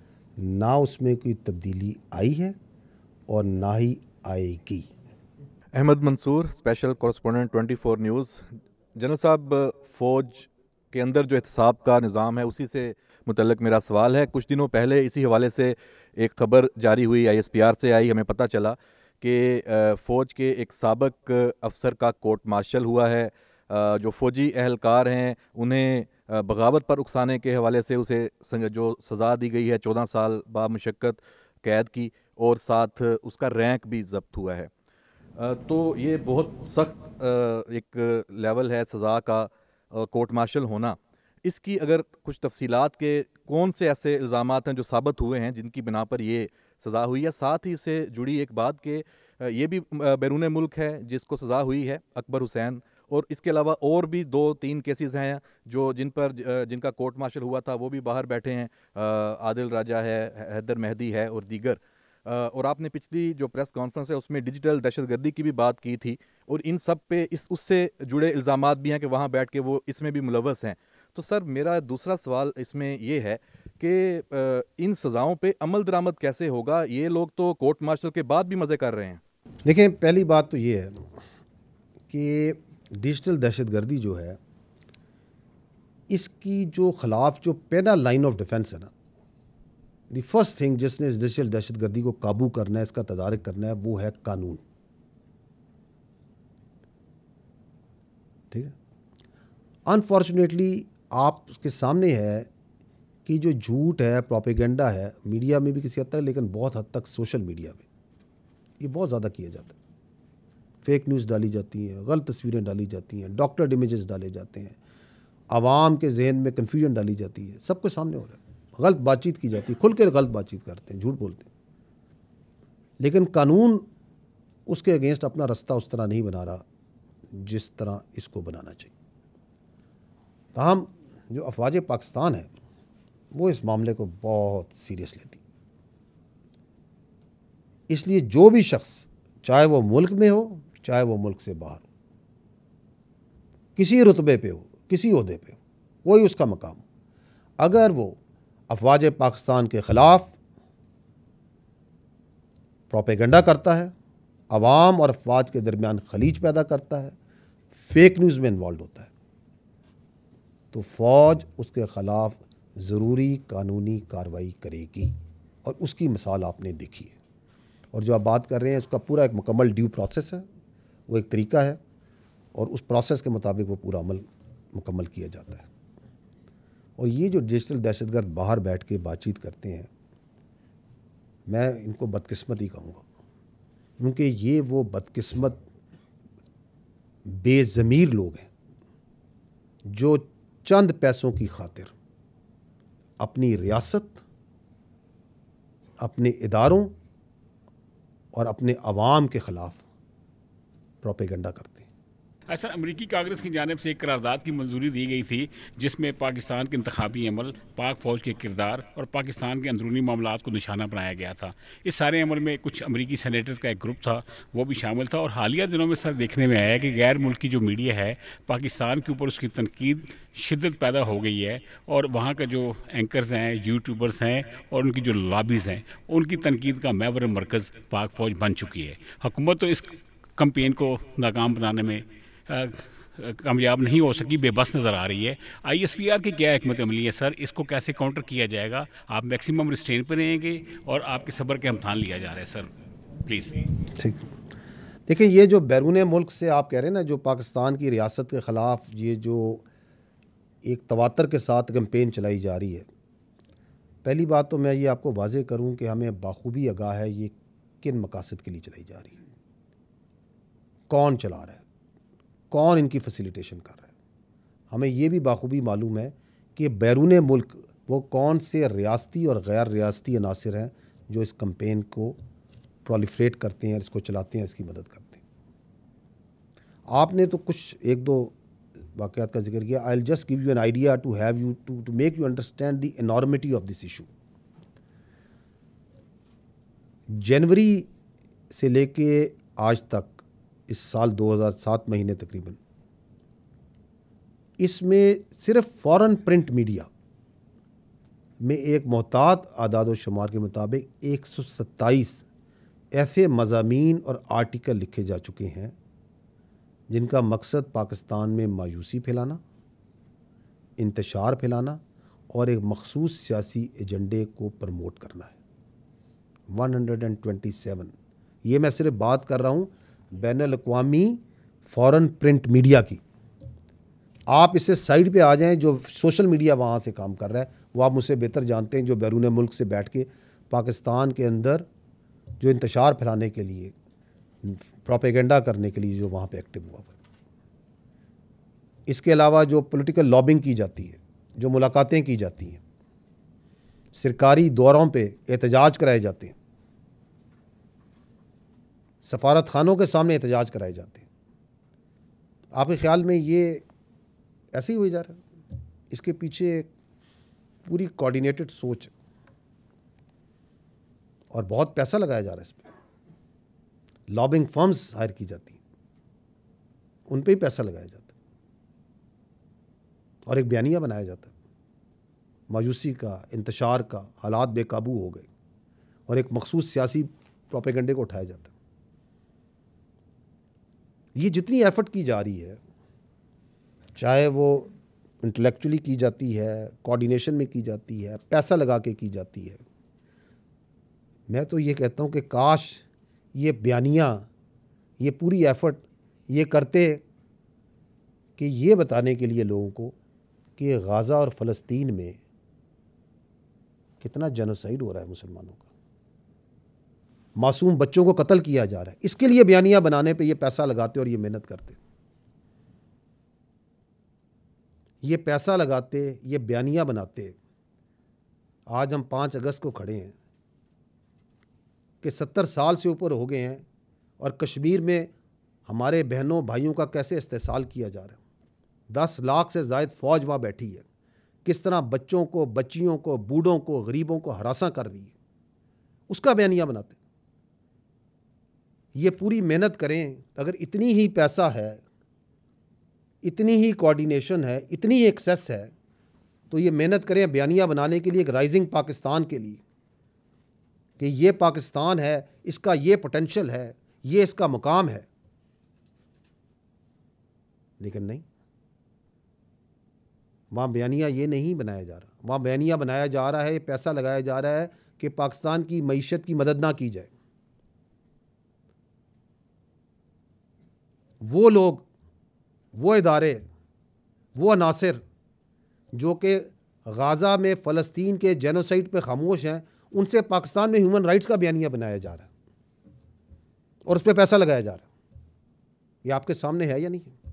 ना उसमें कोई तब्दीली आई है और ना ही आएगी। Ahmad Mansoor, special correspondent twenty four news. General साहब, फ़ौज के अंदर जो एहतसाब का निज़ाम है उसी से मुतल्लिक मेरा सवाल है। कुछ दिनों पहले इसी हवाले से एक ख़बर जारी हुई, आई एस पी आर से आई, हमें पता चला कि फ़ौज के एक साबिक अफसर का कोर्ट मार्शल हुआ है। जो फ़ौजी एहलकार हैं उन्हें बगावत पर उकसाने के हवाले से उसे जो सज़ा दी गई है चौदह साल बामुशक्कत कैद की, और साथ उसका रैंक भी ज़ब्त हुआ है। तो ये बहुत सख्त एक लेवल है सज़ा का कोर्ट मार्शल होना। इसकी अगर कुछ तफसीलात के कौन से ऐसे इल्ज़ामात हैं जो साबित हुए हैं जिनकी बिना पर ये सज़ा हुई है? साथ ही से जुड़ी एक बात कि ये भी बैरून मुल्क है जिसको सज़ा हुई है, अकबर हुसैन, और इसके अलावा और भी दो तीन केसेस हैं जो जिन पर जिनका कोर्ट मार्शल हुआ था, वो भी बाहर बैठे हैं। आदिल राजा है, हैदर मेहदी है और दीगर। और आपने पिछली जो प्रेस कॉन्फ्रेंस है उसमें डिजिटल दहशतगर्दी की भी बात की थी, और इन सब पे इस उससे जुड़े इल्ज़ामात भी हैं कि वहाँ बैठ के वो इसमें भी मुलव्वस हैं। तो सर मेरा दूसरा सवाल इसमें ये है कि इन सज़ाओं पे अमल दरामद कैसे होगा? ये लोग तो कोर्ट मार्शल के बाद भी मज़े कर रहे हैं। देखें, पहली बात तो ये है कि डिजिटल दहशतगर्दी जो है, इसकी जो खिलाफ जो पहला लाइन ऑफ डिफेंस है ना, द फर्स्ट थिंग जिसने इस डिजिटल दहशतगर्दी को काबू करना है, इसका तदारक करना है, वो है कानून। ठीक है। अनफॉर्चुनेटली आपके सामने है कि जो झूठ है, प्रोपेगेंडा है, मीडिया में भी किसी हद तक, लेकिन बहुत हद तक सोशल मीडिया में ये बहुत ज़्यादा किया जाता है। फेक न्यूज़ डाली जाती हैं, गलत तस्वीरें डाली जाती हैं, डॉक्टर्ड इमेजेस डाले जाते हैं, आवाम के जहन में कन्फ्यूजन डाली जाती है, सबके सामने हो रहा है, गलत बातचीत की जाती है, खुल के गलत बातचीत करते हैं, झूठ बोलते हैं। लेकिन कानून उसके अगेंस्ट अपना रास्ता उस तरह नहीं बना रहा जिस तरह इसको बनाना चाहिए। ताहम जो अफवाज पाकिस्तान है वो इस मामले को बहुत सीरियस लेती, इसलिए जो भी शख्स, चाहे वो मुल्क में हो चाहे वो मुल्क से बाहर हो, किसी रुतबे पे हो, किसी ओहदे पे हो, कोई उसका मकाम हो, अगर वो अफवाज पाकिस्तान के ख़िलाफ़ प्रोपेगेंडा करता है, अवाम और अफवाज के दरमियान खलीज पैदा करता है, फेक न्यूज़ में इन्वॉल्व होता है, तो फ़ौज उसके ख़िलाफ़ ज़रूरी कानूनी कार्रवाई करेगी। और उसकी मिसाल आपने देखी है। और जो आप बात कर रहे हैं उसका पूरा एक मुकम्मल ड्यू प्रोसेस है, वो एक तरीका है, और उस प्रोसेस के मुताबिक वो पूरा अमल मुकम्मल किया जाता है। और ये जो डिजिटल दहशतगर्द बाहर बैठ के बातचीत करते हैं, मैं इनको बदकिस्मत ही कहूँगा, क्योंकि ये वो बदकिस्मत बेज़मीर लोग हैं जो चंद पैसों की खातिर अपनी रियासत, अपने इदारों और अपने अवाम के ख़िलाफ़ प्रोपेगेंडा करते हैं। सर, अमरीकी कांग्रेस की जानिब से एक करारदाद की मंजूरी दी गई थी जिसमें पाकिस्तान के इंतखाबी अमल, पाक फ़ौज के किरदार और पाकिस्तान के अंदरूनी मामलात को निशाना बनाया गया था। इस सारे अमल में कुछ अमरीकी सेनेटर्स का एक ग्रुप था, वो भी शामिल था। और हालिया दिनों में सर देखने में आया कि गैर मुल्की जो मीडिया है, पाकिस्तान के ऊपर उसकी तनकीद शिद्दत पैदा हो गई है, और वहाँ का जो एंकर्स हैं, यूट्यूबर्स हैं और उनकी जो लॉबीज़ हैं, उनकी तनकीद का महवर मरकज़ पाक फ़ौज बन चुकी है। हुकूमत तो इस कैंपेन को नाकाम बनाने में कामयाब नहीं हो सकी, बेबस नज़र आ रही है। आई एस पी आर की क्या हिकमत अमली है सर? इसको कैसे काउंटर किया जाएगा? आप मैक्सिमम रिस्ट्रेन पर रहेंगे और आपके सब्र के इम्तहान लिया जा रहा है सर, प्लीज़। ठीक, देखिए, ये जो बैरून मुल्क से आप कह रहे हैं ना, जो पाकिस्तान की रियासत के ख़िलाफ़ ये जो एक तवातर के साथ कैंपेन चलाई जा रही है, पहली बात तो मैं ये आपको वाज़ेह करूँ कि हमें बाखूबी आगाह है ये किन मकासद के लिए चलाई जा रही है, कौन चला रहा है, कौन इनकी फैसिलिटेशन कर रहा है। हमें ये भी बाखूबी मालूम है कि बैरून मुल्क वो कौन से रियासती और गैर रियासती अनासिर हैं जो इस कैंपेन को प्रोलिफरेट करते हैं, इसको चलाते हैं, इसकी मदद करते हैं। आपने तो कुछ एक दो वाक़यात का जिक्र किया। I will just give you an idea to have you to to make you understand the enormity of this issue. जनवरी से लेके आज तक, इस साल दो हज़ार सात महीने तकरीबन, इसमें सिर्फ फॉरेन प्रिंट मीडिया में एक मोहतात आदाद व शुमार के मुताबिक एक सौ सत्ताईस ऐसे मज़ामीन और आर्टिकल लिखे जा चुके हैं जिनका मकसद पाकिस्तान में मायूसी फैलाना, इंतशार फैलाना और एक मखसूस सियासी एजेंडे को प्रमोट करना है। एक सौ सत्ताईस, ये मैं सिर्फ बात कर रहा हूँ बैनुल अक़वामी फ़ॉरेन प्रिंट मीडिया की। आप इससे साइड पे आ जाएं, जो सोशल मीडिया वहाँ से काम कर रहा है वो आप मुझसे बेहतर जानते हैं, जो बैरून मुल्क से बैठ के पाकिस्तान के अंदर जो इंतशार फैलाने के लिए, प्रोपेगेंडा करने के लिए जो वहाँ पे एक्टिव हुआ है। इसके अलावा जो पॉलिटिकल लॉबिंग की जाती है, जो मुलाकातें की जाती हैं, सरकारी दौरों पे एहतजाज कराए जाते हैं, सफारत खानों के सामने एहतजाज कराए जाते हैं, आपके ख्याल में ये ऐसे ही हो जा रहा है? इसके पीछे पूरी कोऑर्डिनेटेड सोच और बहुत पैसा लगाया जा रहा है इस पर। लॉबिंग फर्म्स हायर की जाती हैं, उन पे ही पैसा लगाया जाता है और एक बयानिया बनाया जाता है मायूसी का, इंतशार का, हालात बेकाबू हो गए और एक मखसूस सियासी प्रोपेगेंडे को उठाया जाता है। ये जितनी एफर्ट की जा रही है, चाहे वो इंटेलेक्चुअली की जाती है, कोऑर्डिनेशन में की जाती है, पैसा लगा के की जाती है, मैं तो ये कहता हूँ कि काश ये बयानिया, ये पूरी एफर्ट ये करते कि ये बताने के लिए लोगों को कि गाज़ा और फ़लस्तीन में कितना जेनोसाइड हो रहा है, मुसलमानों का, मासूम बच्चों को कत्ल किया जा रहा है, इसके लिए बयानिया बनाने पे ये पैसा लगाते और ये मेहनत करते। ये पैसा लगाते, ये बयानिया बनाते। आज हम पाँच अगस्त को खड़े हैं कि सत्तर साल से ऊपर हो गए हैं और कश्मीर में हमारे बहनों भाइयों का कैसे इस्तेसाल किया जा रहा है। दस लाख से ज़ायद फ़ौज वहाँ बैठी है, किस तरह बच्चों को, बच्चियों को, बूढ़ों को, गरीबों को हरासा कर रही है, उसका बयानिया बनाते। ये पूरी मेहनत करें, अगर इतनी ही पैसा है, इतनी ही कोऑर्डिनेशन है, इतनी ही एक्सेस है, तो ये मेहनत करें बयानिया बनाने के लिए एक राइजिंग पाकिस्तान के लिए कि ये पाकिस्तान है, इसका ये पोटेंशियल है, ये इसका मुकाम है। लेकिन नहीं, वहाँ बयानिया ये नहीं बनाया जा रहा। वहाँ बयानिया बनाया जा रहा है, पैसा लगाया जा रहा है कि पाकिस्तान की मईशत की मदद ना की जाए। वो लोग, वो इदारे, वो अनासिर जो कि गाज़ा में फ़लस्तीन के जेनोसाइड पे खामोश हैं, उनसे पाकिस्तान में ह्यूमन राइट्स का बयानिया बनाया जा रहा है और उस पर पैसा लगाया जा रहा है। ये आपके सामने है या नहीं है?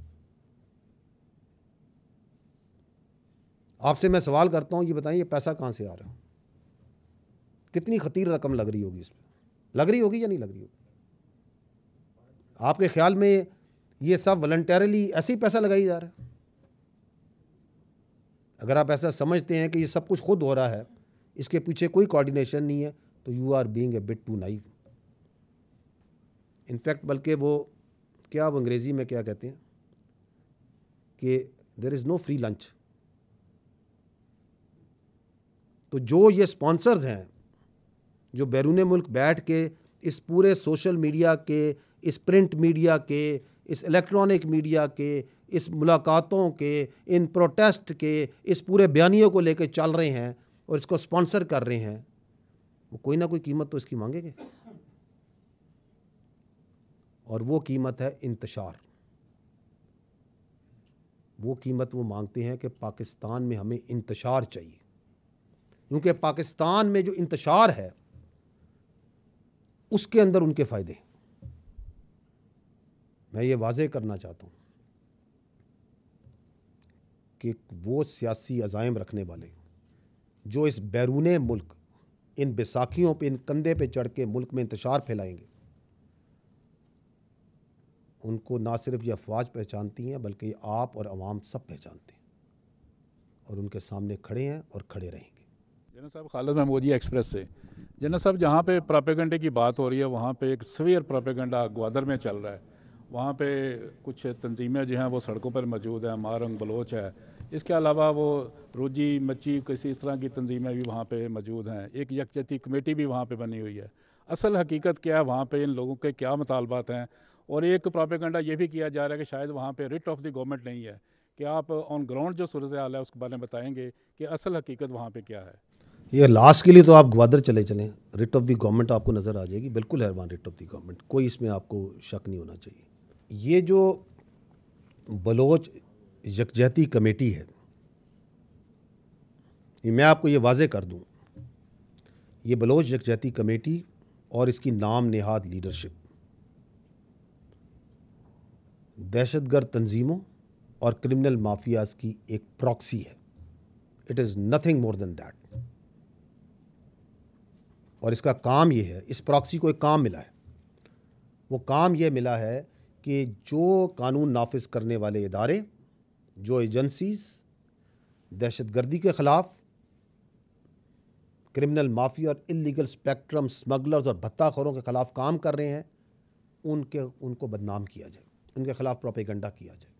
आपसे मैं सवाल करता हूँ, ये बताएं ये पैसा कहाँ से आ रहा है? कितनी खतीर रकम लग रही होगी इस पर? लग रही होगी या नहीं लग रही होगी? आपके ख्याल में ये सब वॉलंटरली ऐसे ही पैसा लगाई जा रहा है? अगर आप ऐसा समझते हैं कि ये सब कुछ खुद हो रहा है, इसके पीछे कोई कोऑर्डिनेशन नहीं है, तो you are being a bit too naive. In fact बल्कि वो क्या, वो अंग्रेज़ी में क्या कहते हैं कि there is no free lunch. तो जो ये स्पॉन्सर्स हैं, जो बैरून मुल्क बैठ के इस पूरे सोशल मीडिया के, इस प्रिंट मीडिया के, इस इलेक्ट्रॉनिक मीडिया के, इस मुलाकातों के, इन प्रोटेस्ट के, इस पूरे बयानियों को लेकर चल रहे हैं और इसको स्पॉन्सर कर रहे हैं, वो कोई ना कोई कीमत तो इसकी मांगेंगे। और वो कीमत है इंतशार। वो कीमत वो मांगते हैं कि पाकिस्तान में हमें इंतशार चाहिए, क्योंकि पाकिस्तान में जो इंतशार है उसके अंदर उनके फ़ायदे हैं। मैं ये वाज़े करना चाहता हूँ कि वो सियासी अज़ाइम रखने वाले जो इस बैरूने मुल्क, इन बैसाखियों पे, इन कंधे पे चढ़ के मुल्क में इंतशार फैलाएंगे, उनको ना सिर्फ ये अफवाज पहचानती हैं बल्कि आप और अवाम सब पहचानते हैं और उनके सामने खड़े हैं और खड़े रहेंगे। जना साहब, खालिद महमूद जी एक्सप्रेस से। जना साहब, जहाँ पे प्रोपेगेंडे की बात हो रही है, वहाँ पे एक सवेयर प्रोपेगेंडा ग्वादर में चल रहा है। वहाँ पे कुछ तंजीमें जो हैं वो सड़कों पर मौजूद हैं, मारंग बलोच है, इसके अलावा वो रोजी मच्छी किसी इस तरह की तंजीमें भी वहाँ पे मौजूद हैं। एक यकजहती कमेटी भी वहाँ पे बनी हुई है। असल हकीकत क्या है, वहाँ पे इन लोगों के क्या मुतालबात हैं? और एक प्रोपेगेंडा ये भी किया जा रहा है कि शायद वहाँ पे रिट ऑफ द गवर्नमेंट नहीं है। कि आप ऑन ग्राउंड जो सूरत हाल है उसके बारे में बताएंगे कि असल हकीकत वहाँ पे क्या है? ये लास्ट के लिए तो आप ग्वादर चले चलें, रिट ऑफ द गवर्नमेंट आपको नज़र आ जाएगी। बिल्कुल है वहाँ रिट ऑफ द गवर्नमेंट, कोई इसमें आपको शक नहीं होना चाहिए। ये जो बलोच यकजहती कमेटी है, ये मैं आपको ये वाज़े कर दूँ, ये बलोच यकजहती कमेटी और इसकी नाम नेहाद लीडरशिप दहशतगर्द तंजीमों और क्रिमिनल माफियाज की एक प्रॉक्सी है। It is nothing more than that. और इसका काम ये है, इस प्रॉक्सी को एक काम मिला है। वो काम ये मिला है कि जो कानून नाफिज करने वाले इदारे, जो एजेंसीज दहशतगर्दी के ख़िलाफ़, क्रिमिनल माफिया और इलीगल स्पेक्ट्रम स्मगलर्स और भत्ताखोरों के ख़िलाफ़ काम कर रहे हैं, उनके उनको बदनाम किया जाए, उनके ख़िलाफ़ प्रोपेगेंडा किया जाए।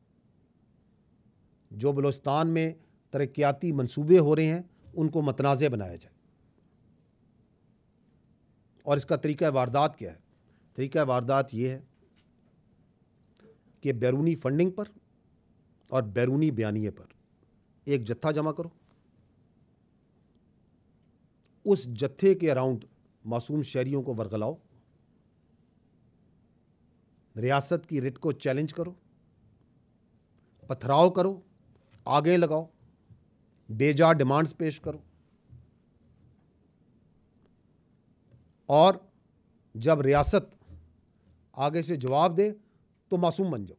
जो बलूचिस्तान में तरक्याती मंसूबे हो रहे हैं उनको मतनाज़ बनाया जाए। और इसका तरीक़ा वारदात क्या है? तरीक़ा वारदात ये है कि बैरूनी फंडिंग पर और बैरूनी बयानिए पर एक जत्था जमा करो, उस जत्थे के अराउंड मासूम शहरियों को वरगलाओ, रियासत की रिट को चैलेंज करो, पथराव करो, आगे लगाओ, बेजा डिमांड्स पेश करो, और जब रियासत आगे से जवाब दे तो मासूम बन जाओ।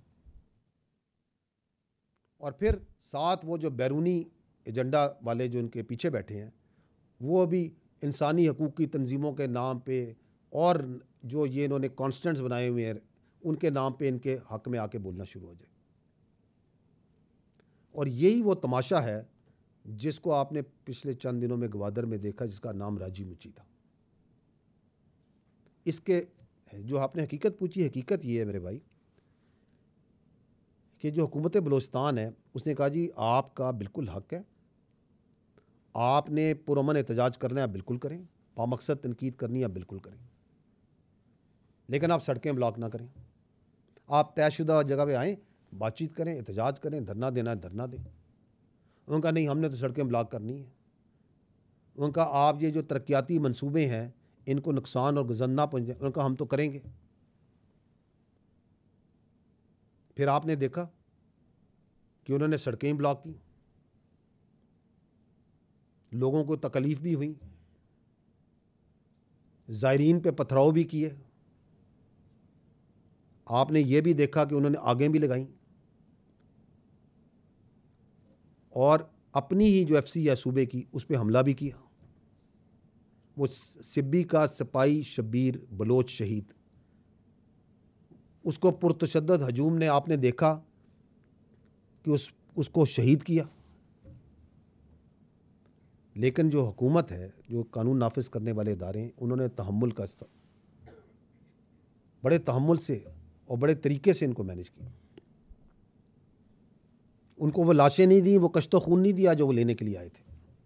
और फिर साथ वो जो बैरूनी एजेंडा वाले जो इनके पीछे बैठे हैं, वो भी इंसानी हकूक़ की तंजीमों के नाम पे और जो ये इन्होंने कॉन्स्टेंट्स बनाए हुए हैं उनके नाम पे इनके हक़ में आके बोलना शुरू हो जाए। और यही वो तमाशा है जिसको आपने पिछले चंद दिनों में गवादर में देखा, जिसका नाम राजी मुची था। इसके जो आपने हकीकत पूछी, हकीकत ये है मेरे भाई कि जो हुकूमत बलूचिस्तान है उसने कहा जी आपका बिल्कुल हक़ है, आपने पुरअमन एहतजाज करना है बिल्कुल करें, पामकसद तनकीद करनी है बिल्कुल करें, लेकिन आप सड़कें ब्लॉक ना करें। आप तयशुदा जगह पे आएँ, बातचीत करें, एहतजाज करें, धरना देना है धरना दें। उनका नहीं, हमने तो सड़कें ब्लॉक करनी है। उनका आप ये जो तरक्याती मंसूबे हैं इनको नुकसान और गुज़र ना पहुँचे, उनका हम तो करेंगे। फिर आपने देखा कि उन्होंने सड़कें ब्लॉक की, लोगों को तकलीफ़ भी हुई, ज़ायरीन पे पथराव भी किए। आपने ये भी देखा कि उन्होंने आगें भी लगाई और अपनी ही जो एफ सी है सूबे की उस पर हमला भी किया। वो सिब्बी का सिपाही शब्बीर बलोच शहीद, उसको पुरतशद्दद हजूम ने आपने देखा कि उस उसको शहीद किया। लेकिन जो हुकूमत है, जो कानून नाफिज करने वाले इदारे हैं, उन्होंने तहम्मुल का इस्तेमाल, बड़े तहम्मुल से और बड़े तरीके से इनको मैनेज किया। उनको वो लाशें नहीं दी, वो कश्तो खून नहीं दिया जो वो लेने के लिए आए थे।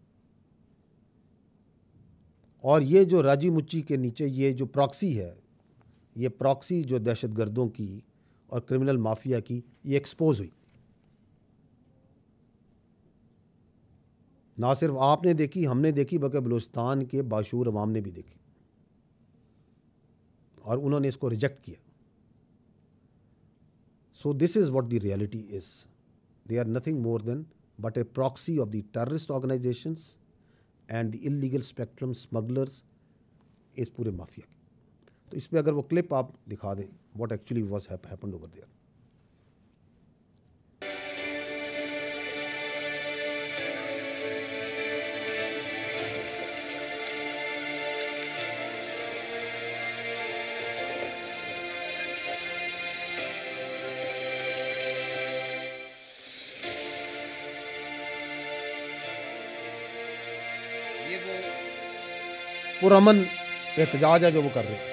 और ये जो राजी मुच्ची के नीचे ये जो प्रॉक्सी है, ये प्रॉक्सी जो दहशतगर्दों की और क्रिमिनल माफिया की, ये एक्सपोज हुई। ना सिर्फ आपने देखी, हमने देखी, बल्कि बलूचिस्तान के बाशूर अवाम ने भी देखी और उन्होंने इसको रिजेक्ट किया। So this is what the reality is. They are nothing more than but a proxy of the terrorist organisations and the illegal spectrum smugglers इस पूरे माफिया की। तो इस पर अगर वो क्लिप आप दिखा दें, what actually was happened over there. ये वो पुरअमन एहतजाज है जो वो कर रहे हैं।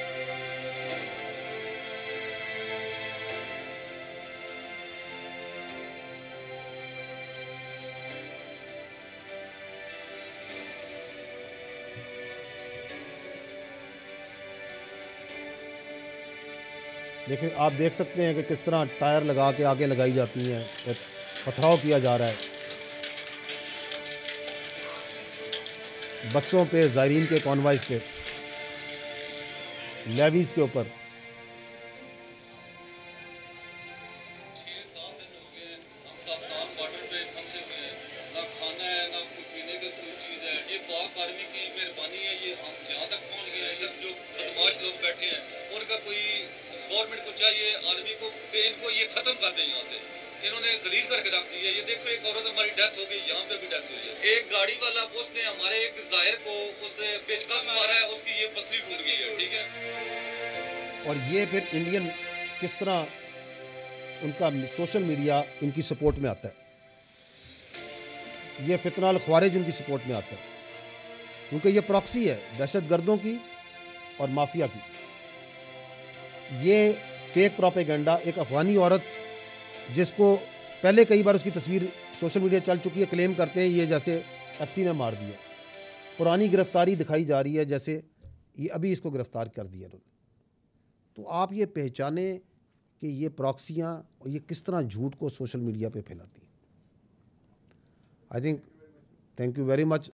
देखिए, आप देख सकते हैं कि किस तरह टायर लगा के आगे लगाई जाती हैं और पथराव किया जा रहा है बसों पे, ज़ायरीन के कॉन्वॉयज़ पे, लेवीज़ के ऊपर। गवर्नमेंट को चाहिए आर्मी को कि इनको ये खत्म कर दें यहाँ से, इन्होंने जलील करके रख दी है। ये देखो, एक औरत हमारी डेथ हो गई, यहाँ पे भी डेथ हुई है। एक गाड़ी वाला उसने हमारे एक जाहिर को उस पेचकस मारा है, उसकी ये पसली टूट गई है। ठीक है, और ये फिर इंडियन किस तरह उनका सोशल मीडिया इनकी सपोर्ट में आता है, ये फितना अल ख्वारिज उनकी सपोर्ट में आता है, क्योंकि ये प्रॉक्सी है दहशत गर्दों की और माफिया की। ये फेक प्रोपेगेंडा, एक अफगानी औरत जिसको पहले कई बार उसकी तस्वीर सोशल मीडिया चल चुकी है, क्लेम करते हैं ये जैसे एफसी ने मार दिया, पुरानी गिरफ्तारी दिखाई जा रही है जैसे ये अभी इसको गिरफ्तार कर दिया उन्होंने। तो आप ये पहचाने कि ये प्रॉक्सियाँ और ये किस तरह झूठ को सोशल मीडिया पे फैलाती हैं। I think thank you very much